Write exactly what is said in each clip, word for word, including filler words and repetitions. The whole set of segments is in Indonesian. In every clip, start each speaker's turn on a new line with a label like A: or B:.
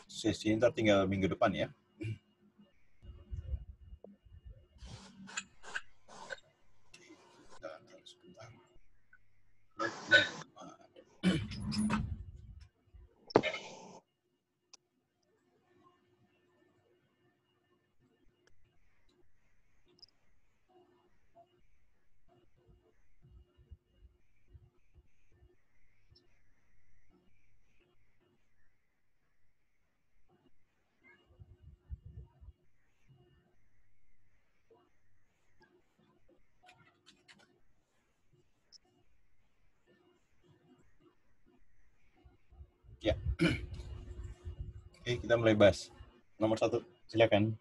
A: Sesi ntar tinggal minggu depan ya. Sebentar. Ya. Oke, kita mulai bahas. Nomor satu, silakan.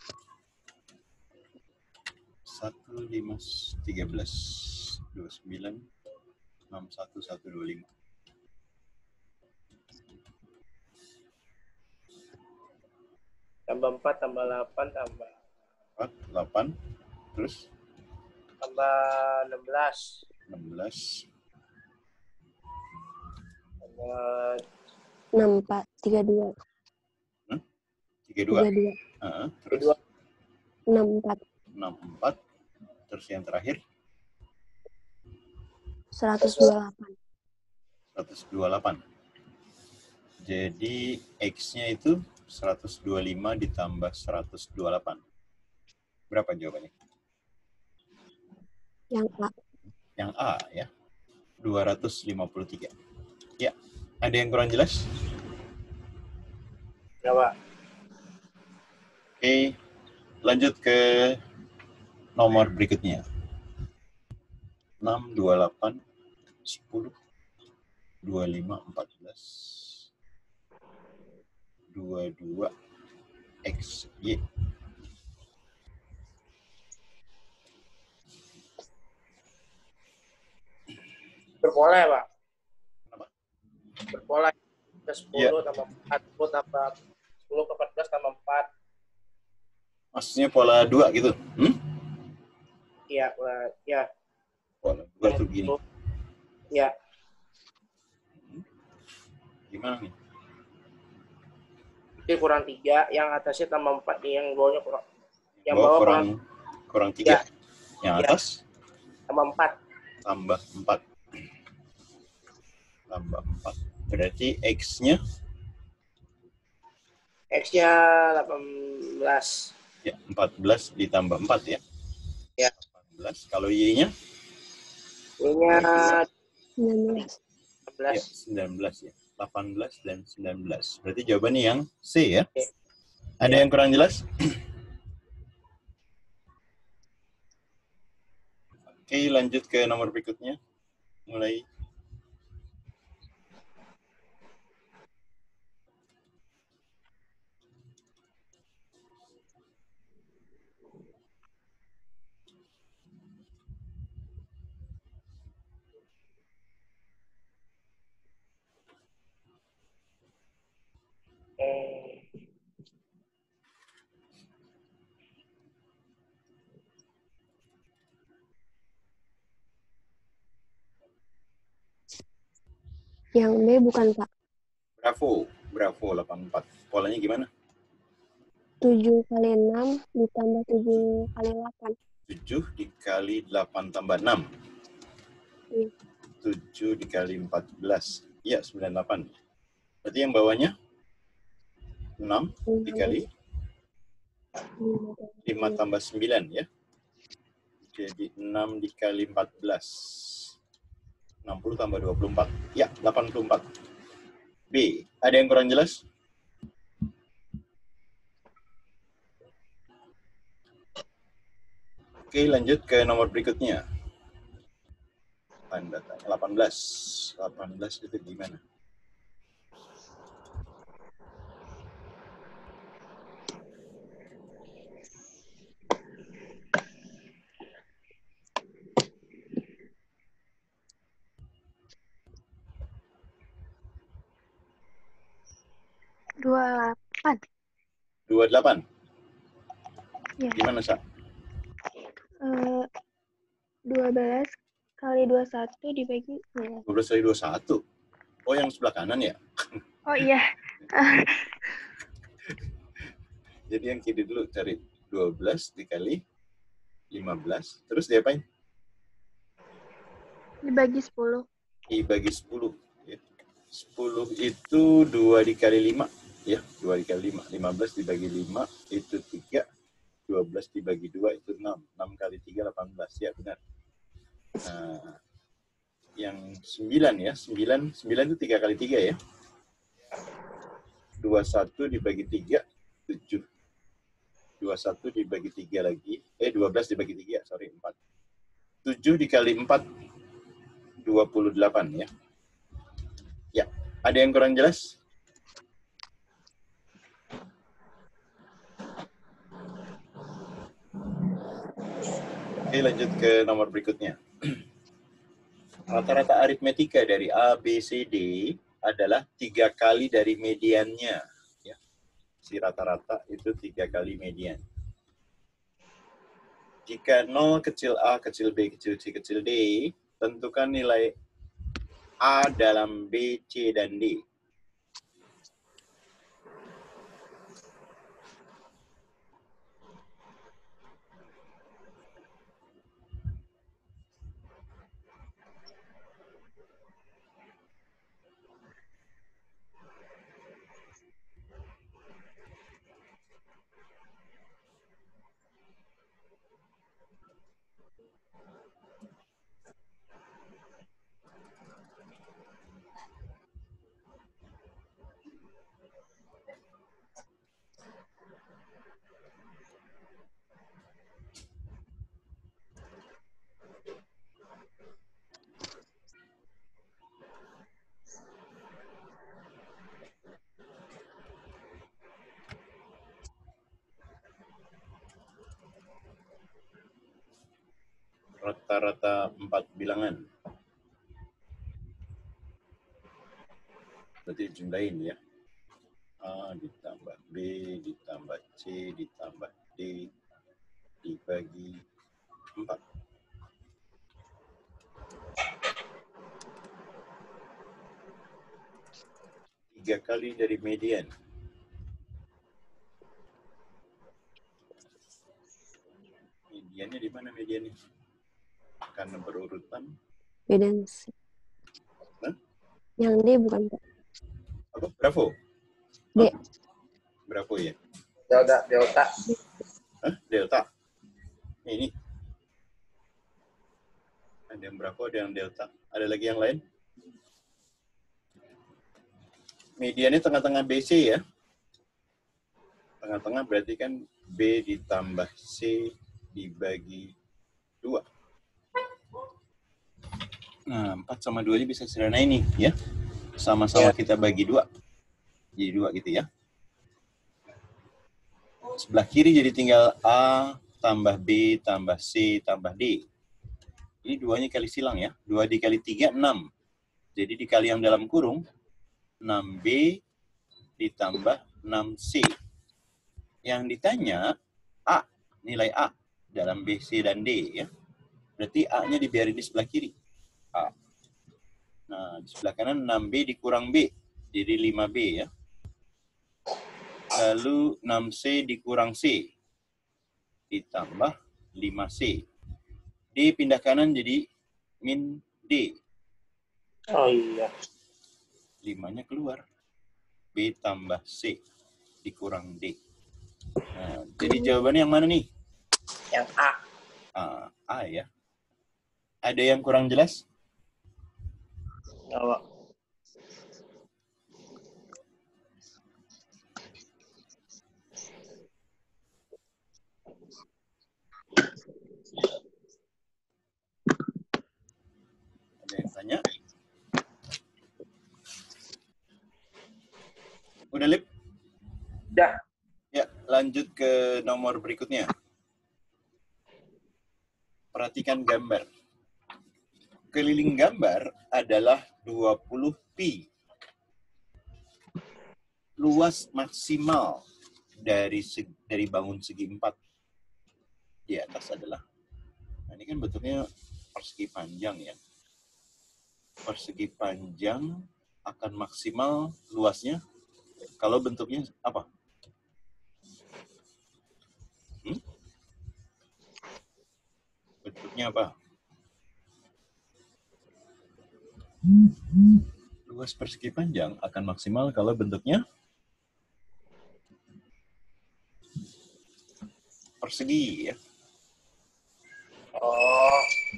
A: Satu lima tiga belas dua sembilan enam satu satu dua lima.
B: Tambah empat, tambah delapan, tambah
A: Empat, delapan, terus
B: tambah enam belas.
A: enam belas.
B: Tambah
C: enam empat tiga dua.
A: Hmm? tiga dua.
C: tiga dua.
A: Uh, terus
B: dua.
C: enam empat.
A: enam empat. Terus yang terakhir
C: seratus dua puluh delapan.
A: seratus dua puluh delapan. Jadi X-nya itu seratus dua puluh lima ditambah seratus dua puluh delapan. Berapa jawabannya?
C: Yang A.
A: Yang A ya. dua ratus lima puluh tiga. Ya. Ada yang kurang jelas?
B: Berapa?
A: Oke. Lanjut ke nomor berikutnya. enam, dua puluh delapan, sepuluh, dua puluh lima, empat belas, dua puluh dua, X, Y.
B: Berpola ya, Pak?
A: Kenapa?
B: Berpola. sepuluh
A: Ya.
B: tambah empat, sepuluh tambah sepuluh ke empat belas tambah empat.
A: Maksudnya pola dua gitu? Hmm?
B: Iya, ya.
A: Pola dua tuh gini.
B: Iya.
A: Gimana nih?
B: Jadi kurang tiga, yang atasnya tambah empat, yang bawahnya kurang. Yang
A: Bawah
B: bawah
A: kurang kurang tiga.
B: Ya.
A: Yang
B: Ya.
A: atas
B: Tambah empat.
A: tambah empat. Tambah empat. Berarti X-nya?
B: X-nya delapan belas.
A: Ya, empat belas ditambah empat ya?
B: Ya.
A: delapan belas. Kalau Y-nya?
B: Y-nya
C: sembilan belas.
B: sembilan belas.
A: Ya, sembilan belas ya. delapan belas dan sembilan belas. Berarti jawabannya yang C ya?
B: Oke.
A: Ada
B: Ya.
A: yang kurang jelas? Oke, lanjut ke nomor berikutnya. Mulai.
B: Eh,
C: Yang B bukan, Pak.
A: Bravo. Bravo delapan puluh empat. Polanya gimana?
C: tujuh kali enam ditambah tujuh kali delapan.
A: tujuh dikali delapan tambah enam.
C: Iya.
A: tujuh dikali empat belas. Iya, sembilan puluh delapan. Berarti yang bawahnya? enam dikali lima tambah sembilan ya. Jadi enam dikali empat belas. enam puluh tambah dua puluh empat. Ya, delapan puluh empat. B. Ada yang kurang jelas? Oke, lanjut ke nomor berikutnya. Tanda tanya delapan belas. delapan belas itu gimana?
C: dua puluh delapan.
A: dua puluh delapan.
C: Ya.
A: Gimana, Sa?
C: Uh, dua belas kali dua puluh satu dibagi
A: dua belas kali dua puluh satu. Oh, yang sebelah kanan ya?
C: Oh iya.
A: Jadi yang kiri dulu cari dua belas dikali lima belas. Terus diapain?
C: Dibagi sepuluh.
A: Dibagi sepuluh. Ya. sepuluh itu dua dikali lima. Ya, dua dikali lima. lima belas dibagi lima itu tiga. dua belas dibagi dua itu enam. enam kali tiga, delapan belas. Ya, benar. Nah, yang sembilan ya. sembilan, sembilan itu tiga kali tiga ya. dua puluh satu dibagi tiga, tujuh. dua puluh satu dibagi tiga lagi. Eh, dua belas dibagi tiga, sorry, empat. tujuh dikali empat, dua puluh delapan ya. Ya, ada yang kurang jelas? Oke, lanjut ke nomor berikutnya. Rata-rata aritmetika dari A, B, C, D adalah tiga kali dari mediannya. Ya. Si rata-rata itu tiga kali median. Jika nol kecil A, kecil B, kecil C, kecil D, tentukan nilai A dalam B, C, dan D. Rata-rata empat bilangan. Berarti jumlahin ya. A ditambah B ditambah C ditambah D dibagi empat. Tiga kali dari median. Mediannya di mana mediannya? Karena berurutan.
C: Median.
A: Hah?
C: Yang D bukan, Pak.
A: Apa? Bravo?
C: D.
A: Bravo ya?
B: Delta, delta.
A: Hah? Delta? Ini. Ada yang Bravo, ada yang Delta. Ada lagi yang lain? Mediannya tengah-tengah B C ya? Tengah-tengah berarti kan B ditambah C dibagi dua. Nah, empat sama dua bisa sederhana ini ya. Sama-sama ya. Kita bagi dua. Jadi dua gitu ya. Sebelah kiri jadi tinggal A tambah B tambah C tambah D. Ini duanya kali silang ya. dua dikali tiga, enam. Jadi dikali yang dalam kurung, enam B ditambah enam C. Yang ditanya A, nilai A dalam B, C, dan D ya. Berarti A-nya dibiarin di sebelah kiri. A. Nah, di sebelah kanan enam B dikurang B. Jadi lima B ya. Lalu enam C dikurang C. Ditambah lima C. D pindah kanan jadi min D.
B: Oh iya.
A: lima-nya keluar. B tambah C dikurang D. Nah, jadi jawabannya yang mana nih?
B: Yang A.
A: Ah, A ya. Ada yang kurang jelas?
B: Enggak,
A: Ada yang tanya? Udah, Lip?
B: Udah.
A: Ya, lanjut ke nomor berikutnya. Perhatikan gambar. Keliling gambar adalah dua puluh pi. Luas maksimal dari segi, dari bangun segi empat di atas adalah. Nah, ini kan bentuknya persegi panjang ya. Persegi panjang akan maksimal luasnya kalau bentuknya apa? Bentuknya apa? Luas persegi panjang akan maksimal kalau bentuknya persegi ya.
B: Oh.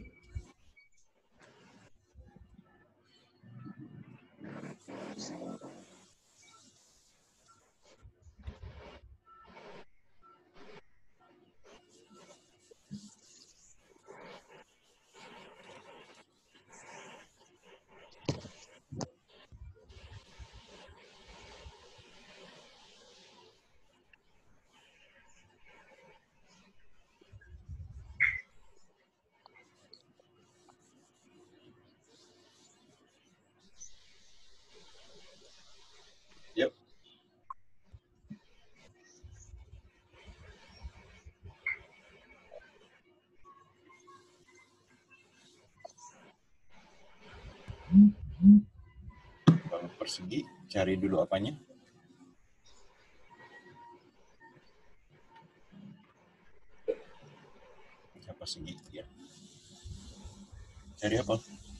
A: Yep. Kalau persegi, cari dulu apanya. Persegi ya. Cari apa?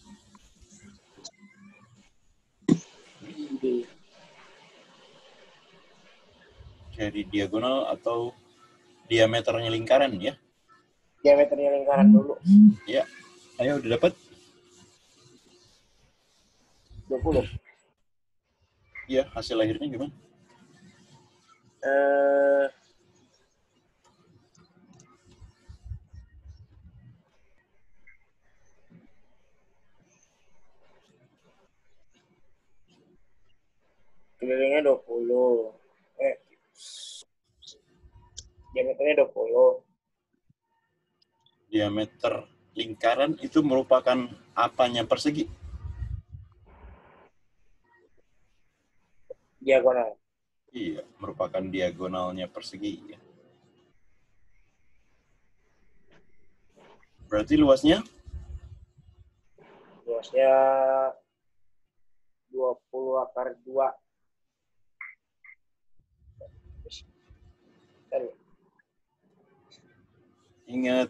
A: Cari diagonal atau diameternya lingkaran ya.
B: Diameternya lingkaran dulu.
A: Ya. Ayo, udah dapat?
B: dua puluh.
A: Iya, hasil akhirnya gimana?
B: Eh, kelilingnya dua puluh. Eh, diameternya dua puluh.
A: Diameter lingkaran itu merupakan apanya persegi?
B: Diagonal.
A: Iya, merupakan diagonalnya persegi ya. Berarti luasnya?
B: Luasnya dua puluh akar dua.
A: Ingat,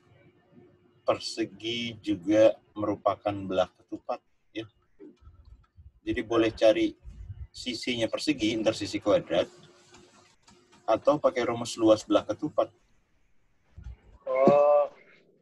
A: persegi juga merupakan belah ketupat ya. Jadi boleh cari sisinya persegi, intersisi kuadrat, atau pakai rumus luas belah ketupat.
B: Oh.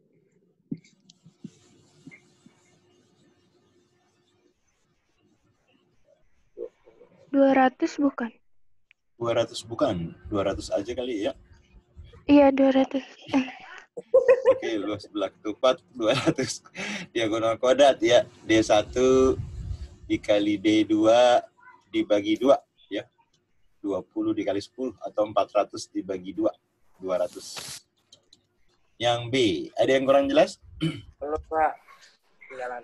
C: dua ratus bukan?
A: dua ratus bukan, dua ratus aja kali ya.
C: Iya, dua ratus. Eh.
A: Oke, luas belah ketupat dua ratus diagonal kuadrat ya. D satu dikali D dua dibagi dua ya. dua puluh dikali sepuluh atau empat ratus dibagi dua, dua ratus. Yang B, ada yang kurang jelas?
B: Belum, Pak. Jalan.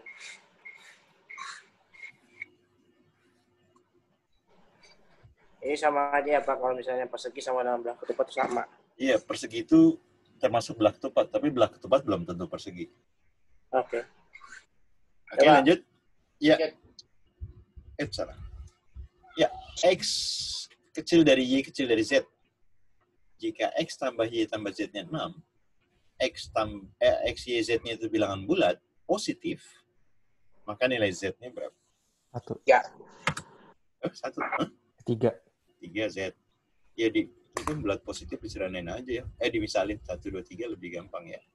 B: Ini sama aja ya, Pak, kalau misalnya persegi sama dalam belah ketupat itu sama.
A: Iya, persegi itu termasuk belah ketupat, tapi belah ketupat belum tentu persegi.
B: Oke.
A: Oke,
B: Coba.
A: lanjut. Ya.
B: Lanjut.
A: Eh, salah. Ya, X kecil dari Y kecil dari Z. Jika X tambah Y tambah Z-nya enam, X, tam, eh, X Y, Z-nya itu bilangan bulat, positif, maka nilai Z-nya berapa?
D: Satu.
B: Ya.
A: Eh, satu. Hah?
D: Tiga.
A: Tiga Z. Ya, di, itu kan bulat positif diserahin aja ya. Eh, dimisalin satu, dua, tiga lebih gampang ya.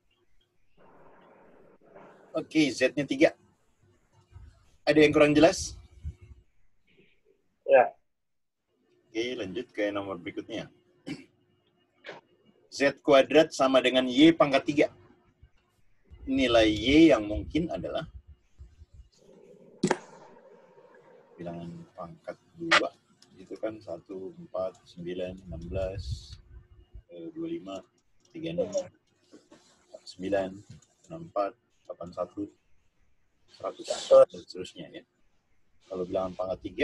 A: Oke, Z-nya tiga. Ada yang kurang jelas?
B: Ya.
A: Oke, lanjut ke nomor berikutnya. Z kuadrat sama dengan Y pangkat tiga. Nilai Y yang mungkin adalah bilangan pangkat dua. Itu kan satu, empat, sembilan, enam belas, dua puluh lima, tiga puluh enam, sembilan, enam puluh empat, delapan puluh satu, seratus, dan seterusnya ya. Kalau bilangan pangkat tiga,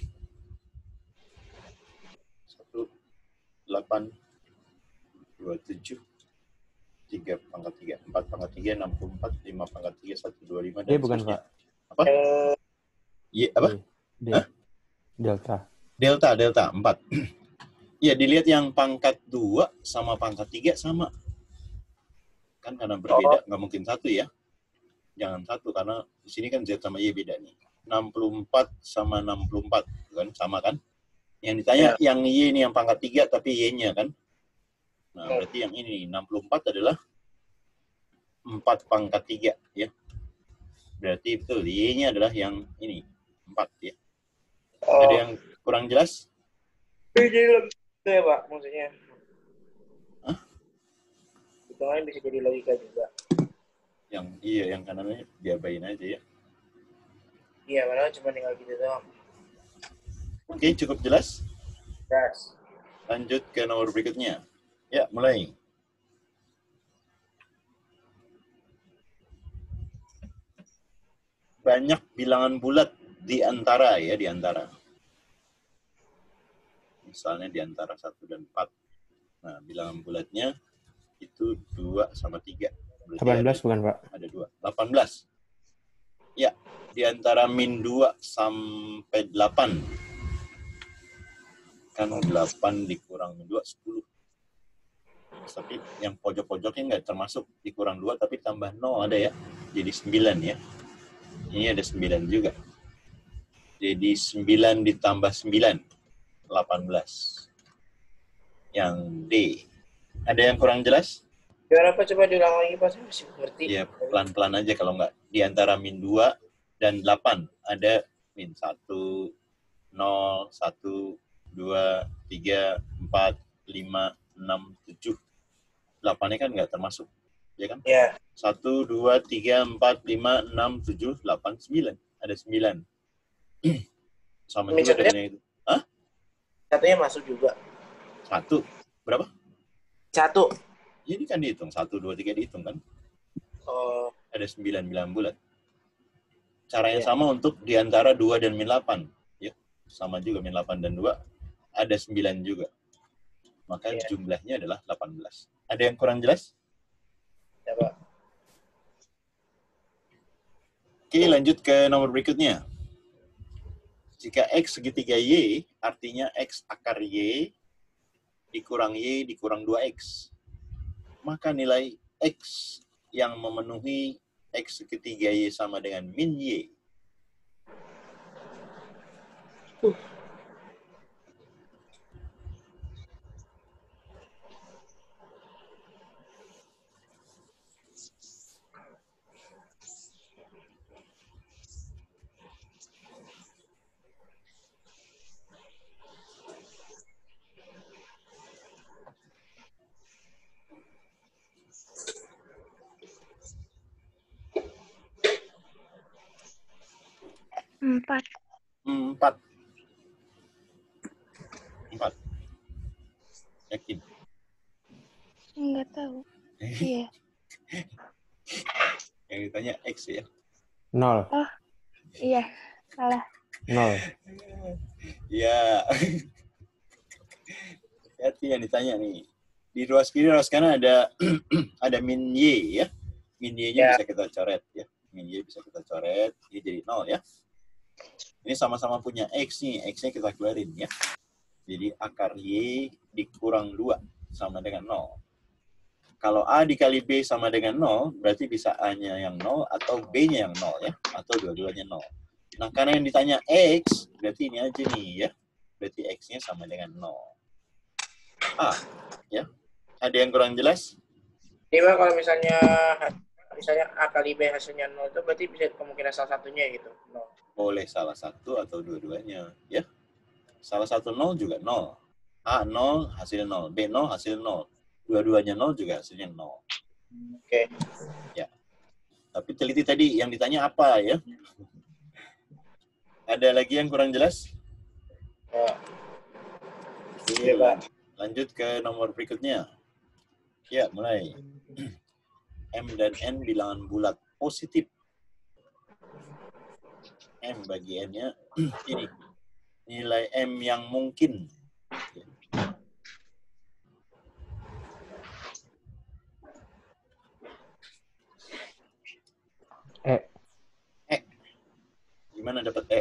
A: satu, delapan, dua puluh tujuh, tiga pangkat tiga, empat pangkat tiga, enam puluh empat, lima pangkat tiga, satu, dua puluh lima, dan
D: D bukan,
A: seterusnya.
D: Pak.
A: Apa? Y, apa?
D: D.
A: Hah?
D: Delta.
A: Delta, delta, empat. Ya, dilihat yang pangkat dua sama pangkat tiga sama. Kan karena berbeda, nggak mungkin satu ya. Jangan satu, karena di sini kan Z sama Y beda nih. enam puluh empat sama enam puluh empat, kan? Sama kan? Yang ditanya, ya. Yang Y ini yang pangkat tiga, tapi Y-nya kan? Nah, berarti yang ini, enam puluh empat adalah empat pangkat tiga, ya. Berarti betul, Y-nya adalah yang ini, empat, ya. Oh. Ada yang kurang jelas?
B: Jadi lebih ya, Pak, maksudnya.
A: Hah?
B: Hitungannya bisa jadi logika juga.
A: Yang iya, yang kanannya diabain aja ya.
B: Iya, padahal cuma tinggal gitu doang.
A: Oke, cukup jelas?
B: Jelas.
A: Lanjut ke nomor berikutnya. Ya, mulai. Banyak bilangan bulat di antara ya, di antara. Misalnya di antara satu dan empat. Nah, bilangan bulatnya itu dua sama tiga. Berarti
D: delapan belas
A: ada,
D: bukan, Pak?
A: Ada dua. delapan belas. Ya, di antara min dua sampai delapan. Kan delapan dikurang min dua, sepuluh. Tapi yang pojok-pojoknya nggak termasuk dikurang dua, tapi tambah nol ada ya. Jadi sembilan ya. Ini ada sembilan juga. Jadi sembilan ditambah sembilan, delapan belas. Yang D. Ada yang kurang jelas?
B: Biar apa coba diulang lagi, Pak? Saya masih ngerti.
A: Ya, pelan-pelan aja kalau nggak. Di antara min dua dan delapan ada min satu, nol, satu, dua, tiga, empat, lima, enam, tujuh. delapan-nya kan nggak termasuk. Ya kan?
B: Iya.
A: satu, dua, tiga, empat, lima, enam, tujuh, delapan, sembilan. Ada sembilan. Sama
B: Min
A: juga
B: satunya?
A: dengan yang itu. Hah?
B: Satunya masuk juga.
A: Satu. Berapa?
B: Satu.
A: Ini kan dihitung. Satu, dua, tiga dihitung kan?
B: Oh.
A: Ada sembilan bilangan bulat. Caranya
B: Ya.
A: sama untuk di antara dua dan min delapan. Ya. Sama juga min delapan dan dua. Ada sembilan juga. Maka
B: Ya.
A: jumlahnya adalah delapan belas. Ada yang kurang jelas?
B: Ya, Pak.
A: Oke, lanjut ke nomor berikutnya. Jika X segitiga Y, artinya X akar Y dikurang Y dikurang dua X. Maka nilai X yang memenuhi X segitiga Y sama dengan min Y. Uh.
C: Empat.
A: Empat. Empat. Yakin?
C: Enggak tahu. Iya.
A: Yang ditanya X ya?
D: Nol.
C: Oh, iya. Salah.
D: Nol.
A: Ya. Hati yang ditanya nih. Di ruas kiri, ruas kanan ada ada min Y ya. Min Y-nya
B: Ya.
A: bisa kita coret ya. Min Y bisa kita coret. Ini jadi nol ya. Ini sama-sama punya X nih. X-nya kita keluarin ya. Jadi akar Y dikurang dua sama dengan nol. Kalau A dikali B sama dengan nol, berarti bisa A-nya yang nol atau B-nya yang nol ya. Atau dua-duanya nol. Nah, karena yang ditanya X, berarti ini aja nih ya. Berarti X-nya sama dengan nol. A, ya. Ada yang kurang jelas?
B: Jadi, Pak, kalau misalnya misalnya A kali B hasilnya nol, itu berarti bisa kemungkinan salah satunya gitu. nol.
A: Boleh salah satu atau dua-duanya, ya. Salah satu nol juga nol. A nol, hasilnya nol. B nol, hasil nol. Dua-duanya nol juga hasilnya nol.
B: Oke.
A: Ya. Tapi teliti tadi yang ditanya apa ya? Ada lagi yang kurang jelas?
B: Ya.
A: Oke,
B: Iya, Pak.
A: lanjut ke nomor berikutnya. Ya, mulai. M dan N bilangan bulat positif. M bagi N-nya ini. Nilai M yang mungkin.
D: E.
A: E. Gimana dapat E?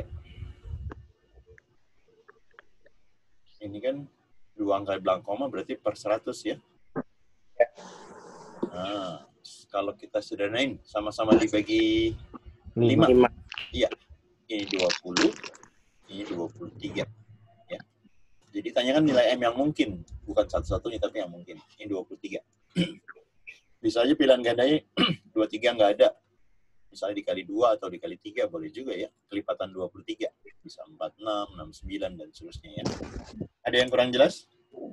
A: Ini kan dua angka belakang koma berarti per seratus ya. Nah, Kalau kita sederhanain, sama-sama dibagi lima.
B: lima.
A: Iya, ini dua puluh, ini dua puluh tiga. Ya. Jadi tanyakan nilai M yang mungkin, bukan satu-satunya tapi yang mungkin. Ini dua puluh tiga. Bisa aja pilihan gandanya dua puluh tiga nggak ada. Misalnya dikali dua atau dikali tiga boleh juga ya. Kelipatan dua puluh tiga. Bisa empat puluh enam, enam puluh sembilan, dan seterusnya ya. Ada yang kurang jelas?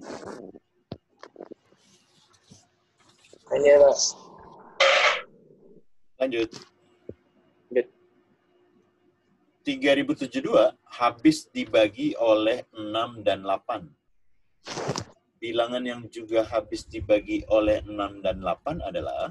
B: Ini Pak.
A: Lanjut.
B: Lanjut.
A: tiga ribu tujuh puluh dua habis dibagi oleh enam dan delapan. Bilangan yang juga habis dibagi oleh enam dan delapan adalah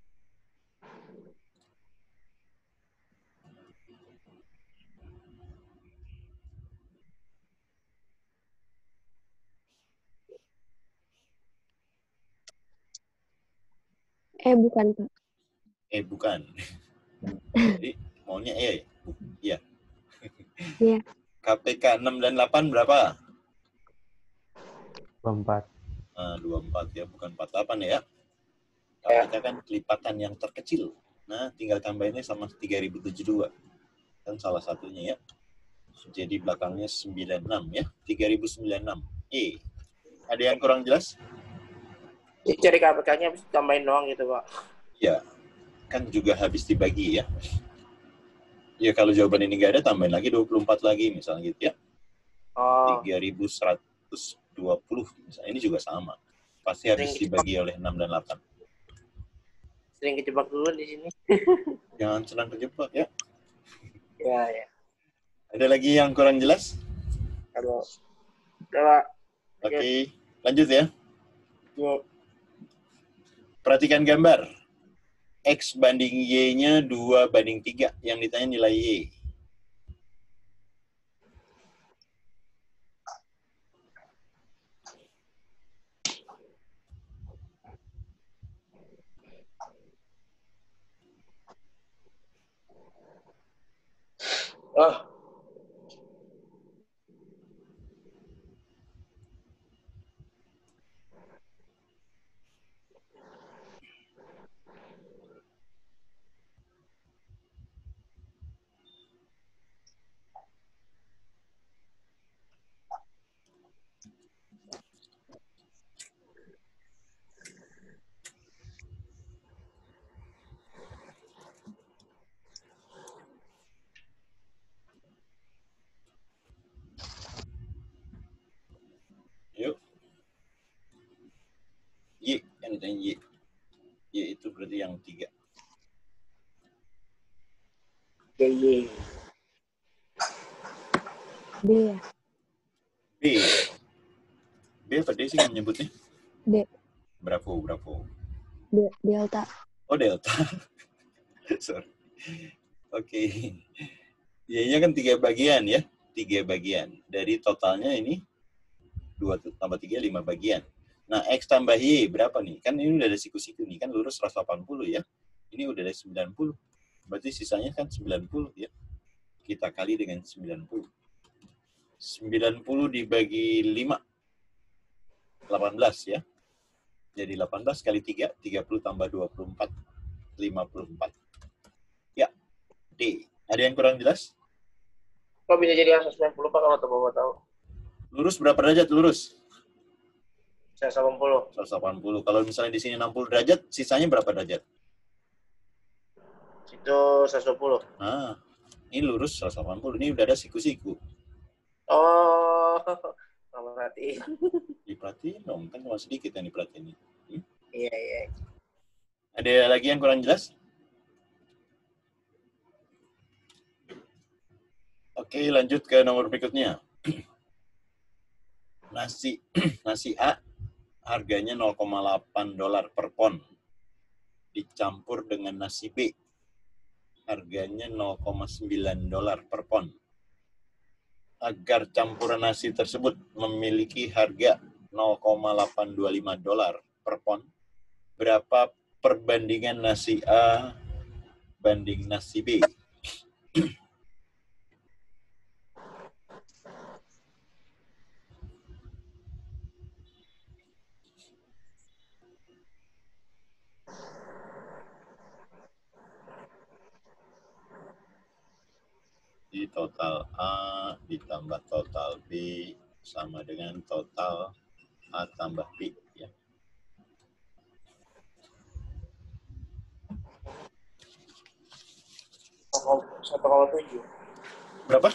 C: Eh, bukan, Pak.
A: eh bukan. Jadi maunya E. Iya.
C: Iya.
A: K P K enam dan delapan berapa?
D: dua puluh empat.
A: Nah, dua puluh empat ya, bukan empat puluh delapan ya. K P K kan kelipatan yang terkecil. Nah, tinggal tambahinnya sama tiga ribu tujuh puluh dua. Kan salah satunya ya. Jadi belakangnya sembilan puluh enam ya. tiga ribu sembilan puluh enam. E. Ada yang kurang jelas?
B: Jadi cari K P K-nya habis tambahin doang gitu, Pak.
A: Ya, kan juga habis dibagi ya. Ya, kalau jawaban ini nggak ada, tambahin lagi dua puluh empat lagi, misalnya gitu ya.
B: Oh,
A: tiga ribu seratus dua puluh, misalnya ini juga sama. Pasti habis dibagi oleh enam dan delapan.
B: sering kejebak dulu di sini.
A: Jangan senang terjebak ya.
B: Ya, ya.
A: Ada lagi yang kurang jelas?
B: Kalau udah, Pak.
A: Oke, lanjut ya.
B: Yuk.
A: Perhatikan gambar. X banding Y-nya dua banding tiga. Yang ditanya nilai Y.
B: Oh.
A: Yuk. Y, yang ditanya Y. Y itu berarti yang tiga.
B: Y, Y.
C: D ya.
A: B. B apa D sih menyebutnya?
C: D.
A: Bravo, bravo.
C: D. Delta.
A: Oh, delta. Sorry. Oke. Okay. Y-nya kan tiga bagian ya. Tiga bagian. Dari totalnya ini dua tambah tiga, lima bagian. Nah, X tambah Y berapa nih? Kan ini udah ada siku-siku nih. Kan lurus seratus delapan puluh ya. Ini udah ada sembilan puluh. Berarti sisanya kan sembilan puluh ya. Kita kali dengan sembilan puluh. sembilan puluh dibagi lima. delapan belas ya. Jadi delapan belas kali tiga, tiga puluh tambah dua puluh empat. lima puluh empat. Ya, D. Ada yang kurang jelas?
B: Kok bisa jadi seratus sembilan puluh, Pak, kalau Bapak tahu?
A: Lurus berapa derajat lurus?
B: seratus delapan puluh.
A: seratus delapan puluh. Kalau misalnya di sini enam puluh derajat, sisanya berapa derajat?
B: Itu seratus dua puluh.
A: Nah, ini lurus seratus delapan puluh. Ini udah ada siku-siku.
B: Oh, nggak perhatiin.
A: Diperhatiin dong, kan cuma sedikit yang diperhatiin. Hmm?
B: Iya, iya.
A: Ada lagi yang kurang jelas? Oke, lanjut ke nomor berikutnya. Nasi nasi A harganya nol koma delapan dolar per pon. Dicampur dengan nasi B harganya nol koma sembilan dolar per pon. Agar campuran nasi tersebut memiliki harga nol koma delapan dua lima dolar per pon, berapa perbandingan nasi A banding nasi B? total A ditambah total B sama dengan total A tambah B. Ya.
B: satu koma tujuh.
A: Berapa?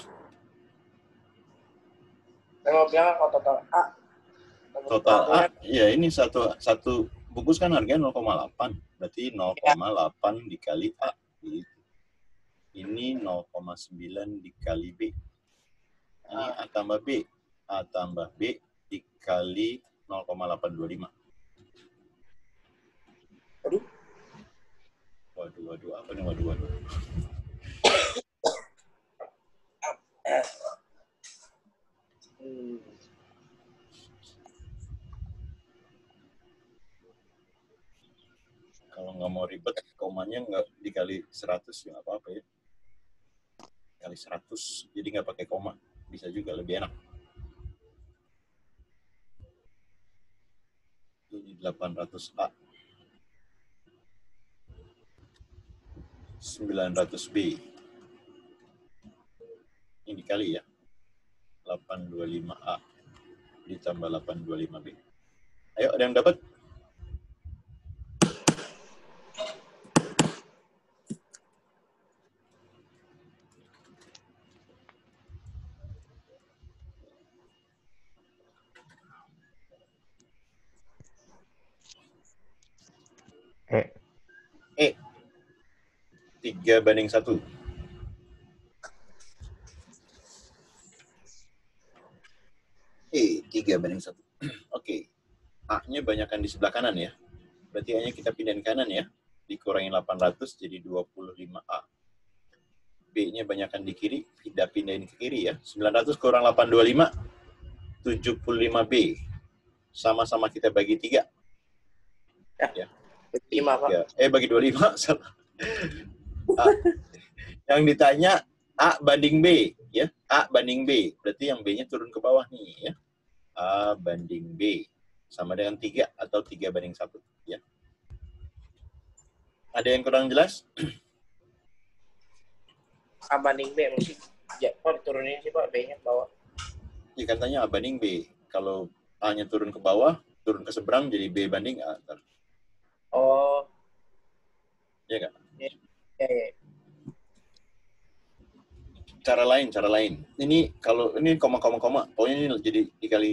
B: Saya mau bilang kalau total A.
A: Total A, ya ini satu, satu bungkus kan harganya nol koma delapan. Berarti nol koma delapan dikali A. Gitu. Ini nol koma sembilan dikali B. Ini A tambah B. A tambah B dikali nol koma delapan dua lima.
B: Waduh.
A: Waduh, waduh, apa nih waduh, waduh.
B: Hmm.
A: Kalau nggak mau ribet, komanya nggak dikali seratus ya nggak apa-apa ya. Kali seratus, jadi nggak pakai koma. Bisa juga, lebih enak. Ini delapan ratus A. sembilan ratus B. Ini dikali ya. delapan ratus dua puluh lima A ditambah delapan ratus dua puluh lima B. Ayo, ada yang dapat?
D: E.
A: E. tiga banding satu. E, tiga banding satu. Oke. A-nya banyakkan di sebelah kanan ya. Berarti A-nya kita pindahin kanan ya. Dikurangin delapan ratus jadi dua puluh lima A. B-nya banyakkan di kiri, pindah pindahin ke kiri ya. sembilan ratus kurang delapan ratus dua puluh lima, tujuh puluh lima B. Sama-sama kita bagi tiga.
B: Ya. lima, Pak.
A: Eh, bagi dua puluh lima. A. Yang ditanya A banding B. Ya, A banding B. Berarti yang B-nya turun ke bawah nih ya. A banding B. Sama dengan tiga atau tiga banding satu. Ya. Ada yang kurang jelas?
B: A banding B. Mesti ya, Pak diturunin sih Pak. B-nya ke bawah.
A: Ya, katanya A banding B. Kalau A-nya turun ke bawah, turun ke seberang, jadi B banding A.
B: Oh.
A: Ya kan?
B: Ya, ya, ya.
A: Cara lain, cara lain. Ini kalau ini koma-koma-koma, pokoknya ini jadi dikali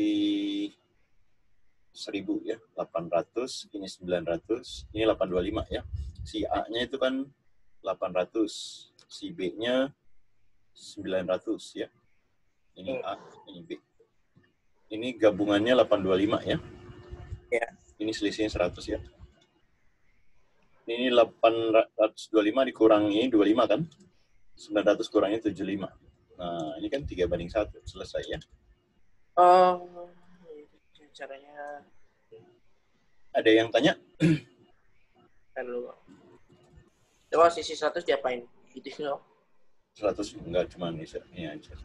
A: seribu ya. delapan ratus, ini sembilan ratus, ini delapan ratus dua puluh lima ya. Si A-nya itu kan delapan ratus, si B-nya sembilan ratus ya. Ini A, ini B. Ini gabungannya delapan ratus dua puluh lima ya.
B: Ya.
A: Ini selisihnya seratus ya. Ini delapan ratus dua puluh lima dikurangi dua puluh lima kan? sembilan ratus kurangnya tujuh puluh lima. Nah, ini kan tiga banding satu. Selesai ya.
B: Oh, caranya.
A: Ada yang tanya?
B: Kan dulu. Coba sisi seratus diapain? Gitu loh.
A: seratus enggak, cuma ini, ini aja.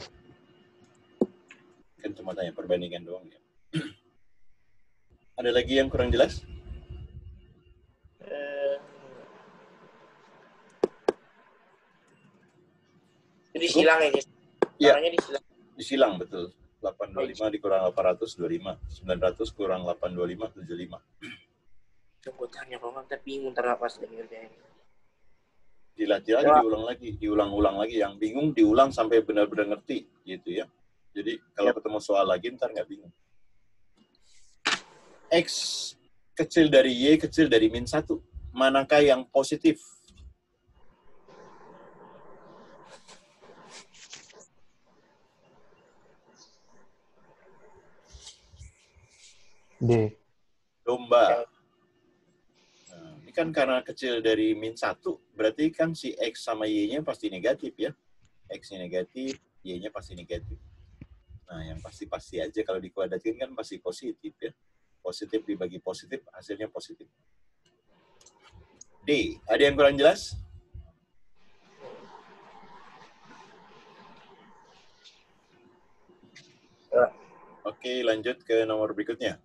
A: Kan cuma tanya perbandingan doang ya. Ada lagi yang kurang jelas?
B: Eh, Jadi silang ya, guys.
A: Iya.
B: Caranya disilang.
A: Disilang, betul. delapan ratus dua puluh lima dikurang delapan ratus dua puluh lima. sembilan ratus kurang delapan ratus dua puluh lima, tujuh puluh lima.
B: Coba tanya kalau nggak, tapi bingung ntar apa sih ngerjain.
A: Dilatih lagi, diulang lagi, diulang-ulang lagi. Yang bingung diulang sampai benar-benar ngerti, gitu ya. Jadi kalau
B: Yep.
A: ketemu soal lagi, ntar nggak bingung. X kecil dari Y kecil dari min satu. Manakah yang positif?
D: D.
A: Domba. Nah, ini kan karena kecil dari min satu, berarti kan si X sama Y-nya pasti negatif ya. X-nya negatif, Y-nya pasti negatif. Nah, yang pasti-pasti aja kalau dikuadratin kan pasti positif ya. Positif dibagi positif, hasilnya positif. D. Ada yang kurang jelas?
B: Ya.
A: Oke, lanjut ke nomor berikutnya.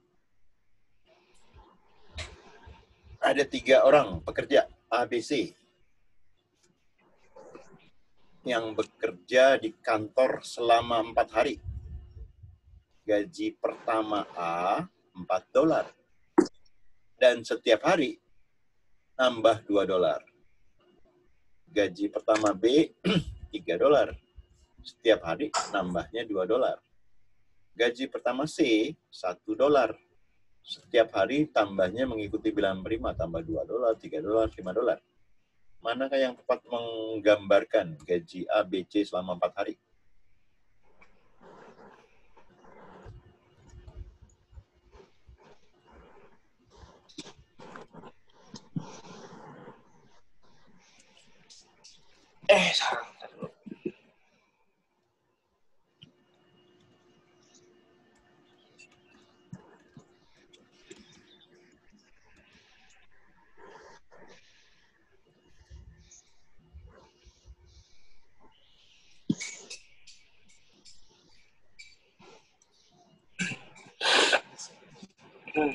A: Ada tiga orang pekerja A, B, C. yang bekerja di kantor selama empat hari. Gaji pertama A, empat dolar. Dan setiap hari, nambah dua dolar. Gaji pertama B, tiga dolar. Setiap hari, nambahnya dua dolar. Gaji pertama C, satu dolar. Setiap hari, tambahnya mengikuti bilangan prima, tambah dua dolar, tiga dolar, lima dolar. Manakah yang tepat menggambarkan gaji A, B, C selama empat hari?
B: Eh, salah. Hmm.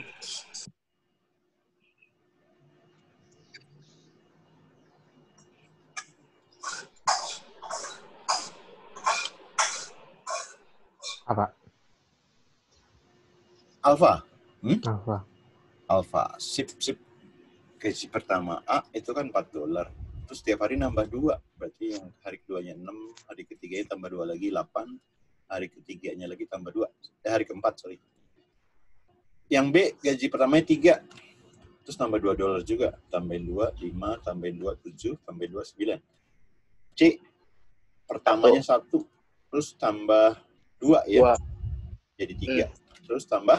D: Apa?
A: Alfa. Hmm?
D: Alfa.
A: Alfa. Sip, sip. Gaji pertama A itu kan empat dolar. Terus setiap hari nambah dua. Berarti yang hari keduanya enam, hari ketiganya tambah dua lagi, delapan. Hari ketiganya lagi tambah dua. Eh, hari keempat, sorry. Yang B, gaji pertamanya tiga. Terus tambah dua dolar juga. Tambahin dua, lima, tambahin dua, tujuh, tambahin dua, sembilan. C, pertamanya satu. Terus tambah dua ya.
B: Dua.
A: Jadi tiga. Hmm. Terus tambah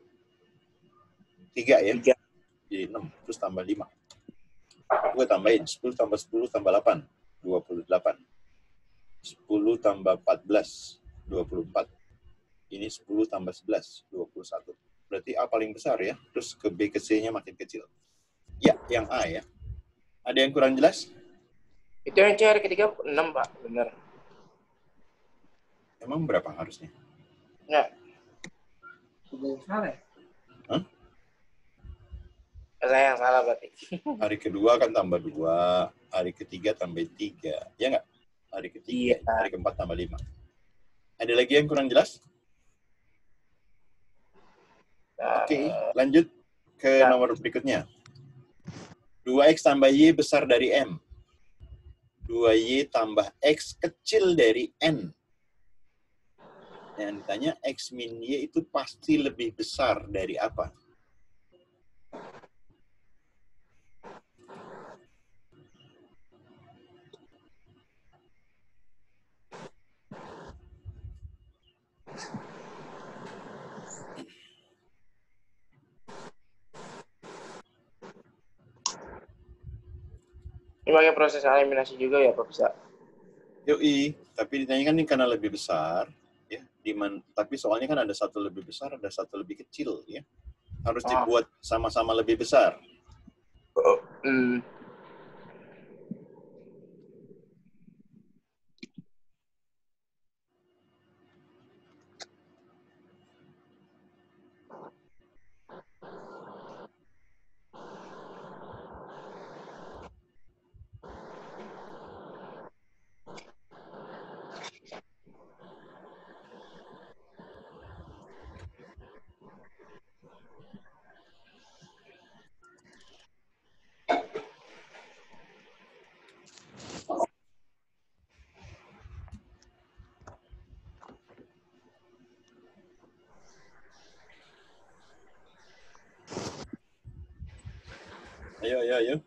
A: tiga ya.
B: Tiga.
A: Jadi enam. Terus tambah lima. Gue tambahin. sepuluh tambah sepuluh tambah delapan. dua puluh delapan. sepuluh tambah empat belas. dua puluh empat. Ini sepuluh tambah sebelas. dua puluh satu. Berarti A paling besar ya. Terus ke B ke C-nya makin kecil. Ya, yang A ya. Ada yang kurang jelas?
B: Itu yang C hari ketiga enam, Pak. Benar.
A: Emang berapa harusnya?
B: Enggak. Salah ya?
A: Hah?
B: Saya yang salah berarti.
A: Hari kedua kan tambah dua. Hari ketiga tambah tiga. Ya nggak? Hari ketiga.
B: Iya.
A: Hari keempat tambah lima. Ada lagi yang kurang jelas? Oke, okay, lanjut ke ya. Nomor berikutnya. dua X tambah Y besar dari M. dua Y tambah X kecil dari N. Yang ditanya X min Y itu pasti lebih besar dari apa?
B: Ini pakai proses eliminasi juga ya, Pak? Bisa?
A: Yoi, tapi ditanyakan ini karena lebih besar, ya. Diman, tapi soalnya kan ada satu lebih besar, ada satu lebih kecil, ya. Harus oh. dibuat sama-sama lebih besar.
B: Oh. Hmm.
A: Ayo, ayo, ayo.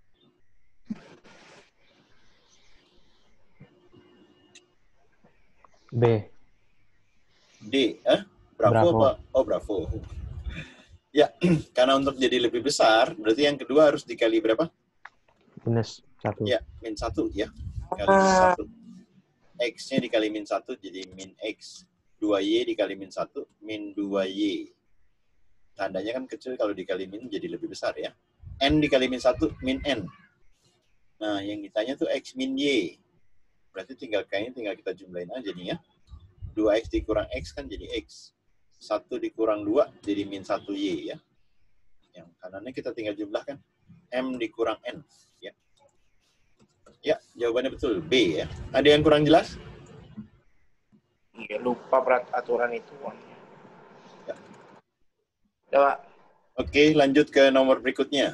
D: B.
A: D, eh? Bravo,
D: Bravo.
A: Pak. Oh, bravo. Ya, karena untuk jadi lebih besar, berarti yang kedua harus dikali berapa?
D: Minus satu.
A: Ya, min satu, ya. Kali min satu. X-nya dikali min satu, jadi min X. dua Y dikali min satu, min dua Y. Tandanya kan kecil, kalau dikali min jadi lebih besar, ya. N dikali min satu, min N. Nah, yang ditanya tuh X min Y. Berarti tinggal kayaknya tinggal kita jumlahin aja nih, ya. dua X dikurang X kan jadi X. satu dikurang dua jadi min satu Y, ya. Yang kanannya kita tinggal jumlahkan. M dikurang N, ya. Ya, jawabannya betul. B ya. Ada yang kurang jelas?
B: Iya, lupa berat aturan itu.
A: Ya.
B: Udah, Pak.
A: Oke, lanjut ke nomor berikutnya.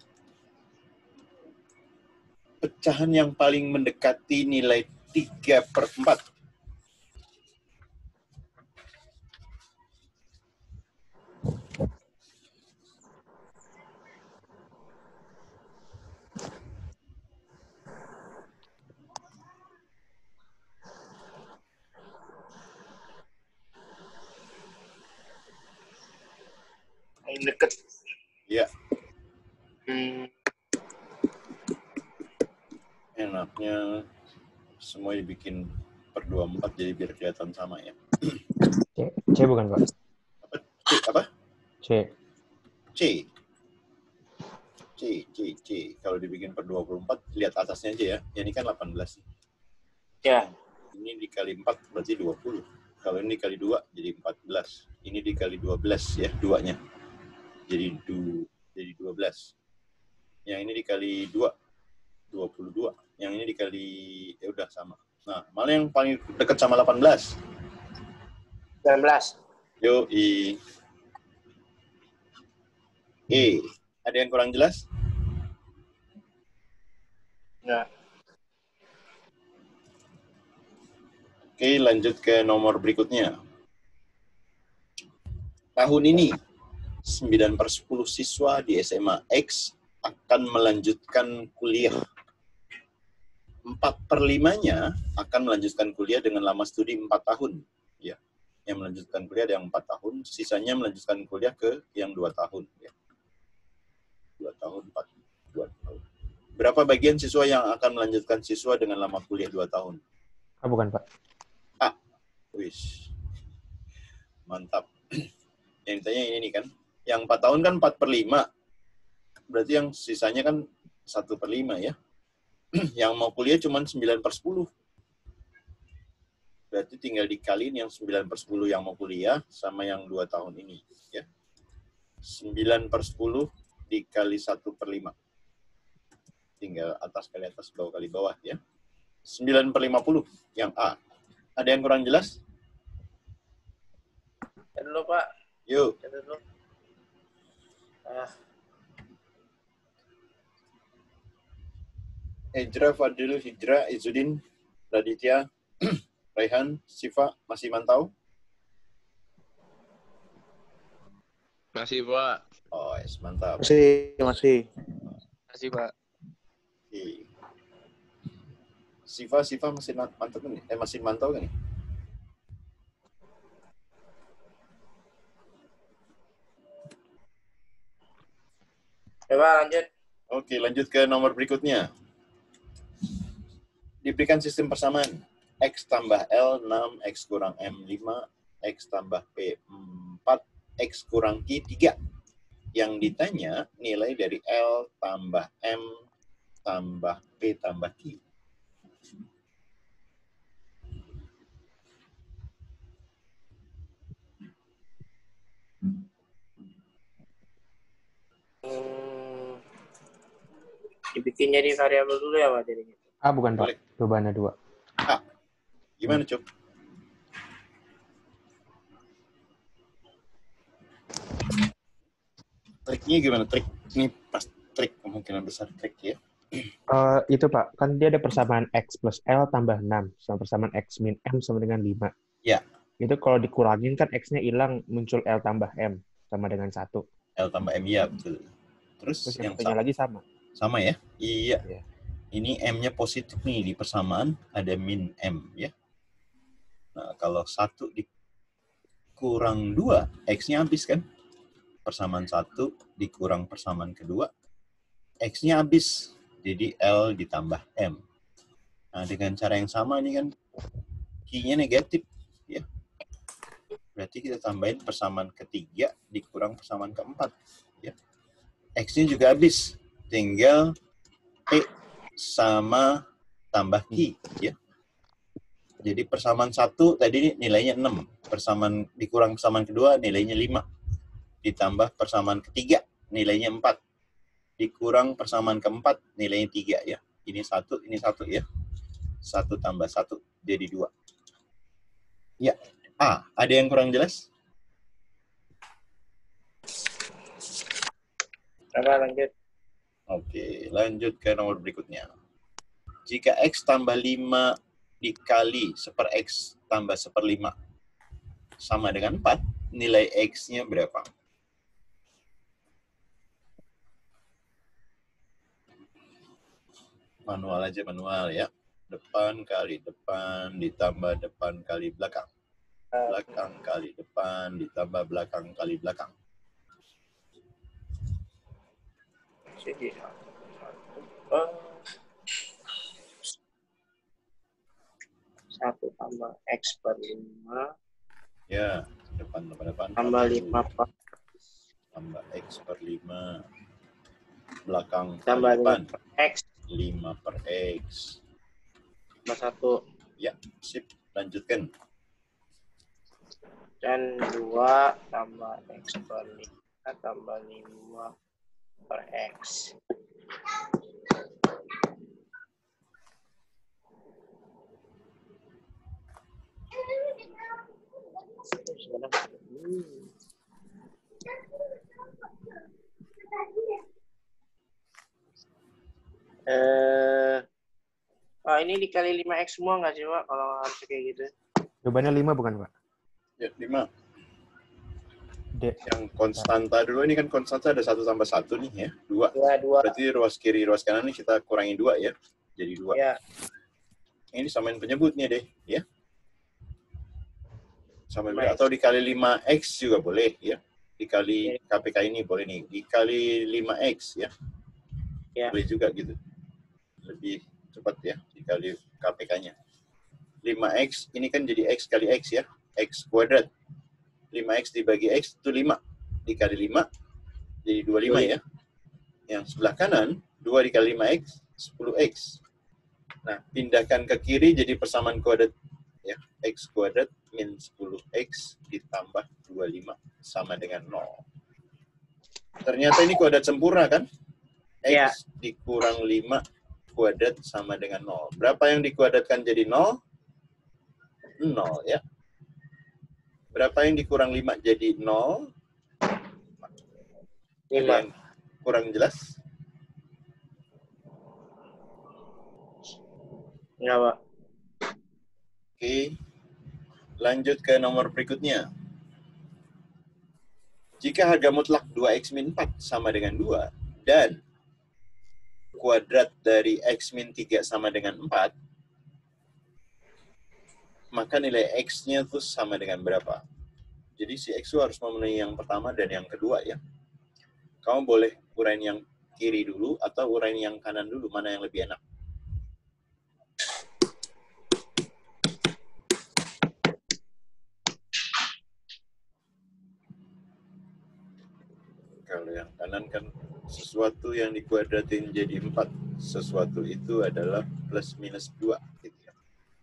A: Pecahan yang paling mendekati nilai tiga per empat.
B: Paling deket.
A: Ya,
B: Hmm,
A: enaknya semua dibikin per dua puluh empat jadi biar kelihatan sama ya.
D: C, C bukan, Pak?
A: C apa?
D: C.
A: C. C, C, C. Kalau dibikin per dua puluh empat, lihat atasnya aja ya. Ya, ini kan delapan belas.
B: ya.
A: Ini dikali empat berarti dua puluh. Kalau ini dikali dua jadi empat belas. Ini dikali dua belas ya, duanya. Jadi du, jadi dua belas. Yang ini dikali dua, dua puluh dua. Yang ini dikali, ya udah sama. Nah, mana yang paling dekat sama delapan belas?
B: sembilan belas.
A: Yo, I. E. Ada yang kurang jelas?
B: Ya.
A: Oke, lanjut ke nomor berikutnya. Tahun ini, sembilan per sepuluh siswa di S M A X akan melanjutkan kuliah. empat per lima-nya akan melanjutkan kuliah dengan lama studi empat tahun. Ya. Yang melanjutkan kuliah ada yang empat tahun, sisanya melanjutkan kuliah ke yang dua tahun. Ya. dua tahun, empat, dua tahun. Berapa bagian siswa yang akan melanjutkan siswa dengan lama kuliah dua tahun?
D: Ah, bukan, Pak.
A: A. Wis. Mantap. Yang ditanya ini nih kan. Yang empat tahun kan empat per lima. Berarti yang sisanya kan satu per lima ya. Yang mau kuliah cuma sembilan per sepuluh. Berarti tinggal dikaliin yang sembilan per sepuluh yang mau kuliah sama yang dua tahun ini. Ya. sembilan per sepuluh dikali satu per lima. Tinggal atas kali atas, bawah kali bawah ya. sembilan per lima puluh yang A. Ada yang kurang jelas?
B: Ya dulu, Pak.
A: Yuk.
B: Ya dulu. Ah,
A: Ejra, Fadil, Hijra, Izudin, Raditya, Raihan, Siva, masih mantau?
E: Masih, Pak.
A: Oh, yes, mantap.
F: Masih, masih.
E: Masih, Pak.
A: Oke. Siva, Siva masih mantau kan nih? Eh, masih mantau kan nih?
B: coba lanjut.
A: Oke, lanjut ke nomor berikutnya. Diberikan sistem persamaan. X tambah L enam, X kurang M lima, X tambah P empat, X kurang Q tiga. Yang ditanya nilai dari L tambah M tambah P tambah Q.
B: Hmm, dibikin jadi variabel dulu ya, Pak, jadinya.
D: Ah, bukan, Pak.
A: Boleh.
D: Jawabannya dua.
A: A. Gimana, Cuk? Triknya gimana? Trik ini pas trik kemungkinan besar trik ya.
D: Eh, itu, Pak. Kan dia ada persamaan X plus L tambah enam. Sama persamaan X min M sama dengan lima.
A: Ya.
D: Itu kalau dikurangin kan X-nya hilang, muncul L tambah M. Sama dengan satu.
A: L tambah M, ya betul. Terus,
D: Terus
A: yang
D: yang satunya
A: sama,
D: lagi sama.
A: sama ya? Iya.
D: Iya.
A: Ini M-nya positif nih, di persamaan ada min M ya. Nah, kalau satu dikurang dua, X-nya habis kan? Persamaan satu dikurang persamaan kedua, X-nya habis. Jadi L ditambah M. Nah, dengan cara yang sama ini kan Q-nya negatif. Ya. Berarti kita tambahin persamaan ketiga dikurang persamaan keempat. Ya. X-nya juga habis. Tinggal P sama tambah Q. Ya. Jadi persamaan satu tadi nilainya enam. Persamaan dikurang persamaan kedua nilainya lima. Ditambah persamaan ketiga nilainya empat. Dikurang persamaan keempat nilainya tiga ya. Ini satu, ini satu ya. Satu tambah satu jadi dua. Ya. A, ada yang kurang jelas?
B: Coba lanjut.
A: Oke, lanjut ke nomor berikutnya. Jika X tambah lima dikali seper X tambah seperlima sama dengan empat, nilai X-nya berapa? Manual aja, manual ya. Depan kali depan ditambah depan kali belakang. Belakang kali depan ditambah belakang kali belakang.
B: Jadi satu, satu, oh. Satu tambah X per lima.
A: Ya, depan depan depan.
B: Tambah lima per
A: tambah X per lima. Belakang
B: tambah
A: kali depan.
B: lima per X.
A: lima per X.
B: Tambah satu.
A: Ya, sip. Lanjutkan.
B: Dan dua tambah X per lima tambah lima per X. Hmm. Eh, oh, ini dikali lima X semua nggak sih, Pak? Kalau harus kayak gitu.
D: Jawabannya lima bukan, Pak?
A: Ya, lima.
D: D.
A: Yang konstanta dulu ini kan konstanta ada satu tambah satu nih ya, dua.
B: Ya, dua.
A: Berarti ruas kiri, ruas kanan ini kita kurangi dua ya, jadi dua.
B: Ya.
A: Ini samain penyebutnya deh, ya. Samain
B: Baik.
A: atau dikali lima X juga boleh ya. Dikali K P K ini boleh nih, dikali lima X ya.
B: Ya.
A: Boleh juga gitu. Lebih cepat ya, dikali K P K-nya. lima X ini kan jadi X kali X ya, X kuadrat. lima X dibagi X itu lima. Dikali lima, jadi dua puluh lima ya. Yang sebelah kanan, dua dikali lima X, sepuluh X. Nah, pindahkan ke kiri jadi persamaan kuadrat. Ya, X kuadrat min sepuluh X ditambah dua puluh lima sama dengan nol. Ternyata ini kuadrat sempurna kan? X
B: Ya.
A: dikurang lima kuadrat sama dengan nol. Berapa yang dikuadratkan jadi nol? nol ya. Berapa yang dikurang lima jadi nol?
B: lima.
A: Yang kurang jelas?
B: Enggak, Pak.
A: Oke. Lanjut ke nomor berikutnya. Jika harga mutlak dua X min empat sama dengan dua, dan kuadrat dari X min tiga sama dengan empat, maka nilai X-nya tuh sama dengan berapa? Jadi si X itu harus memenuhi yang pertama dan yang kedua ya. Kamu boleh urain yang kiri dulu atau urain yang kanan dulu, mana yang lebih enak? Kalau yang kanan kan sesuatu yang dikuadratin jadi empat. Sesuatu itu adalah plus minus dua. Gitu ya.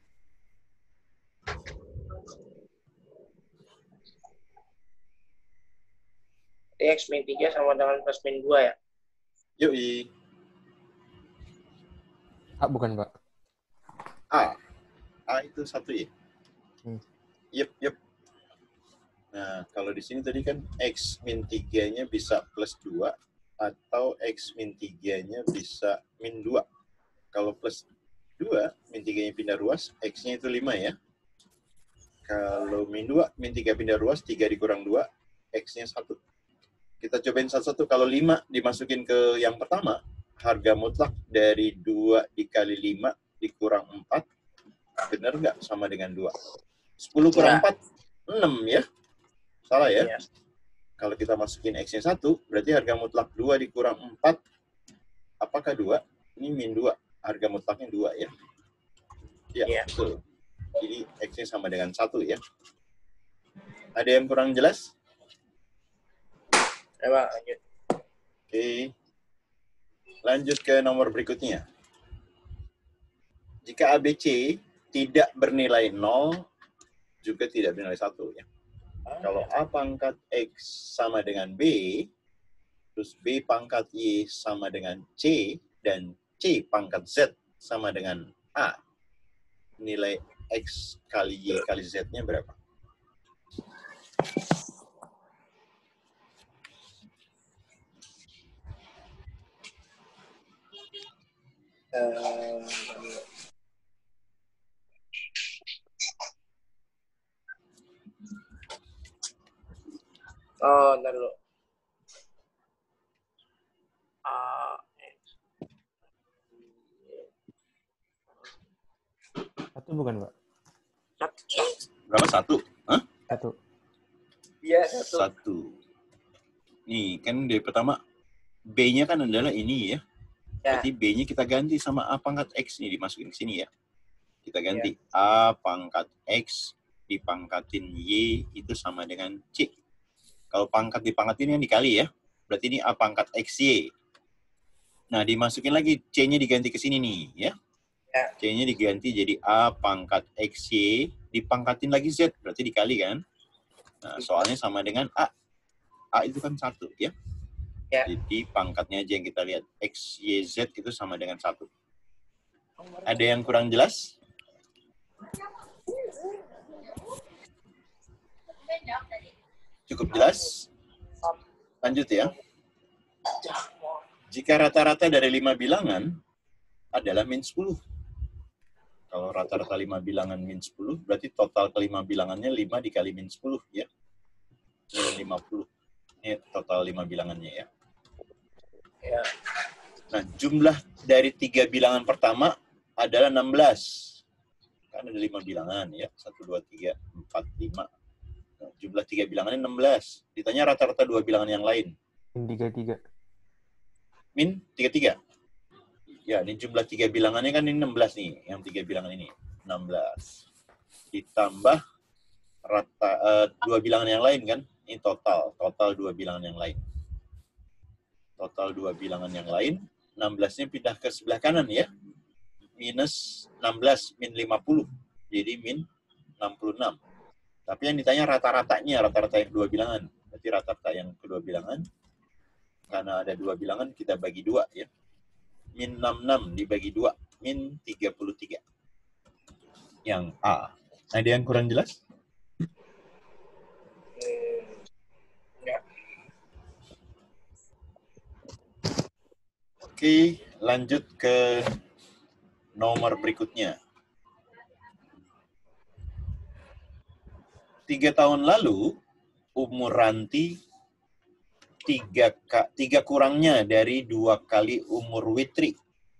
B: X min tiga sama dengan plus min dua ya?
A: Yoi.
D: A bukan, Pak?
A: A. A itu satu ya?
D: Hmm.
A: Yep, yep. Nah, kalau di sini tadi kan X min tiga-nya bisa plus dua atau X min tiga-nya bisa min dua. Kalau plus dua, min tiga-nya pindah ruas, X-nya itu lima ya. Kalau min dua, min tiga pindah ruas, tiga dikurang dua, X-nya satu. Kita cobain satu-satu. Kalau lima dimasukin ke yang pertama, harga mutlak dari dua dikali lima dikurang empat, benar nggak sama dengan dua? sepuluh kurang empat, enam ya? Salah ya?
B: Ya.
A: Kalau kita masukin X-nya satu, berarti harga mutlak dua dikurang empat, apakah dua? Ini min dua, harga mutlaknya dua ya? Ya,
B: Ya.
A: betul. Jadi X-nya sama dengan satu ya. Ada yang kurang jelas?
B: Coba lanjut.
A: Oke. Lanjut ke nomor berikutnya. Jika A B C tidak bernilai nol, juga tidak bernilai satu ya. Kalau A pangkat X sama dengan B, terus B pangkat Y sama dengan C, dan C pangkat Z sama dengan A. Nilai X kali Y kali Z-nya berapa?
B: Eh, oh, ntar dulu. Ah,
D: Satu bukan, Pak?
B: satu.
A: Berapa? Satu? Hah?
D: Satu.
B: Iya, satu.
A: Satu. Nih, kan dari pertama, B-nya kan adalah ini ya.
B: Ya,
A: Berarti B-nya kita ganti sama A pangkat X nih, dimasukin ke sini ya. Kita ganti A pangkat X dipangkatin Y itu sama dengan C. Kalau pangkat dipangkatin yang dikali ya. Berarti ini A pangkat X Y. Nah, dimasukin lagi C-nya diganti ke sini nih ya.
B: Ya.
A: C-nya diganti jadi A pangkat X Y dipangkatin lagi Z. Berarti dikali kan. Nah, soalnya sama dengan A. A itu kan satu ya.
B: Ya.
A: Jadi pangkatnya aja yang kita lihat. X, Y, Z itu sama dengan satu. Ada yang kurang jelas? Cukup jelas? Lanjut ya. Jika rata-rata dari lima bilangan adalah min sepuluh. Kalau rata-rata lima bilangan min sepuluh, berarti total kelima bilangannya lima dikali min sepuluh ya. Min lima puluh. Ini total lima bilangannya ya.
B: ya.
A: Nah, jumlah dari tiga bilangan pertama adalah enam belas. Kan ada lima bilangan ya. satu, dua, tiga, empat, lima. Nah, jumlah tiga bilangannya enam belas. Ditanya rata-rata dua bilangan yang lain.
D: Min tiga tiga.
A: Min tiga tiga. Ya, ini jumlah tiga bilangannya kan ini enam belas nih. Yang tiga bilangan ini. enam belas. Ditambah rata uh, dua bilangan yang lain kan. Ini total. Total dua bilangan yang lain. Total dua bilangan yang lain. enam belasnya pindah ke sebelah kanan ya. Minus enam belas. Min lima puluh. Jadi min enam puluh enam. Tapi yang ditanya rata-ratanya, rata-rata yang dua bilangan. Berarti rata-rata yang kedua bilangan, karena ada dua bilangan, kita bagi dua ya. Min enam puluh enam dibagi dua, min tiga puluh tiga. Yang A. Ada yang kurang jelas?
B: Ya.
A: Oke, lanjut ke nomor berikutnya. Tiga tahun lalu, umur Ranti tiga, tiga kurangnya dari dua kali umur Witri.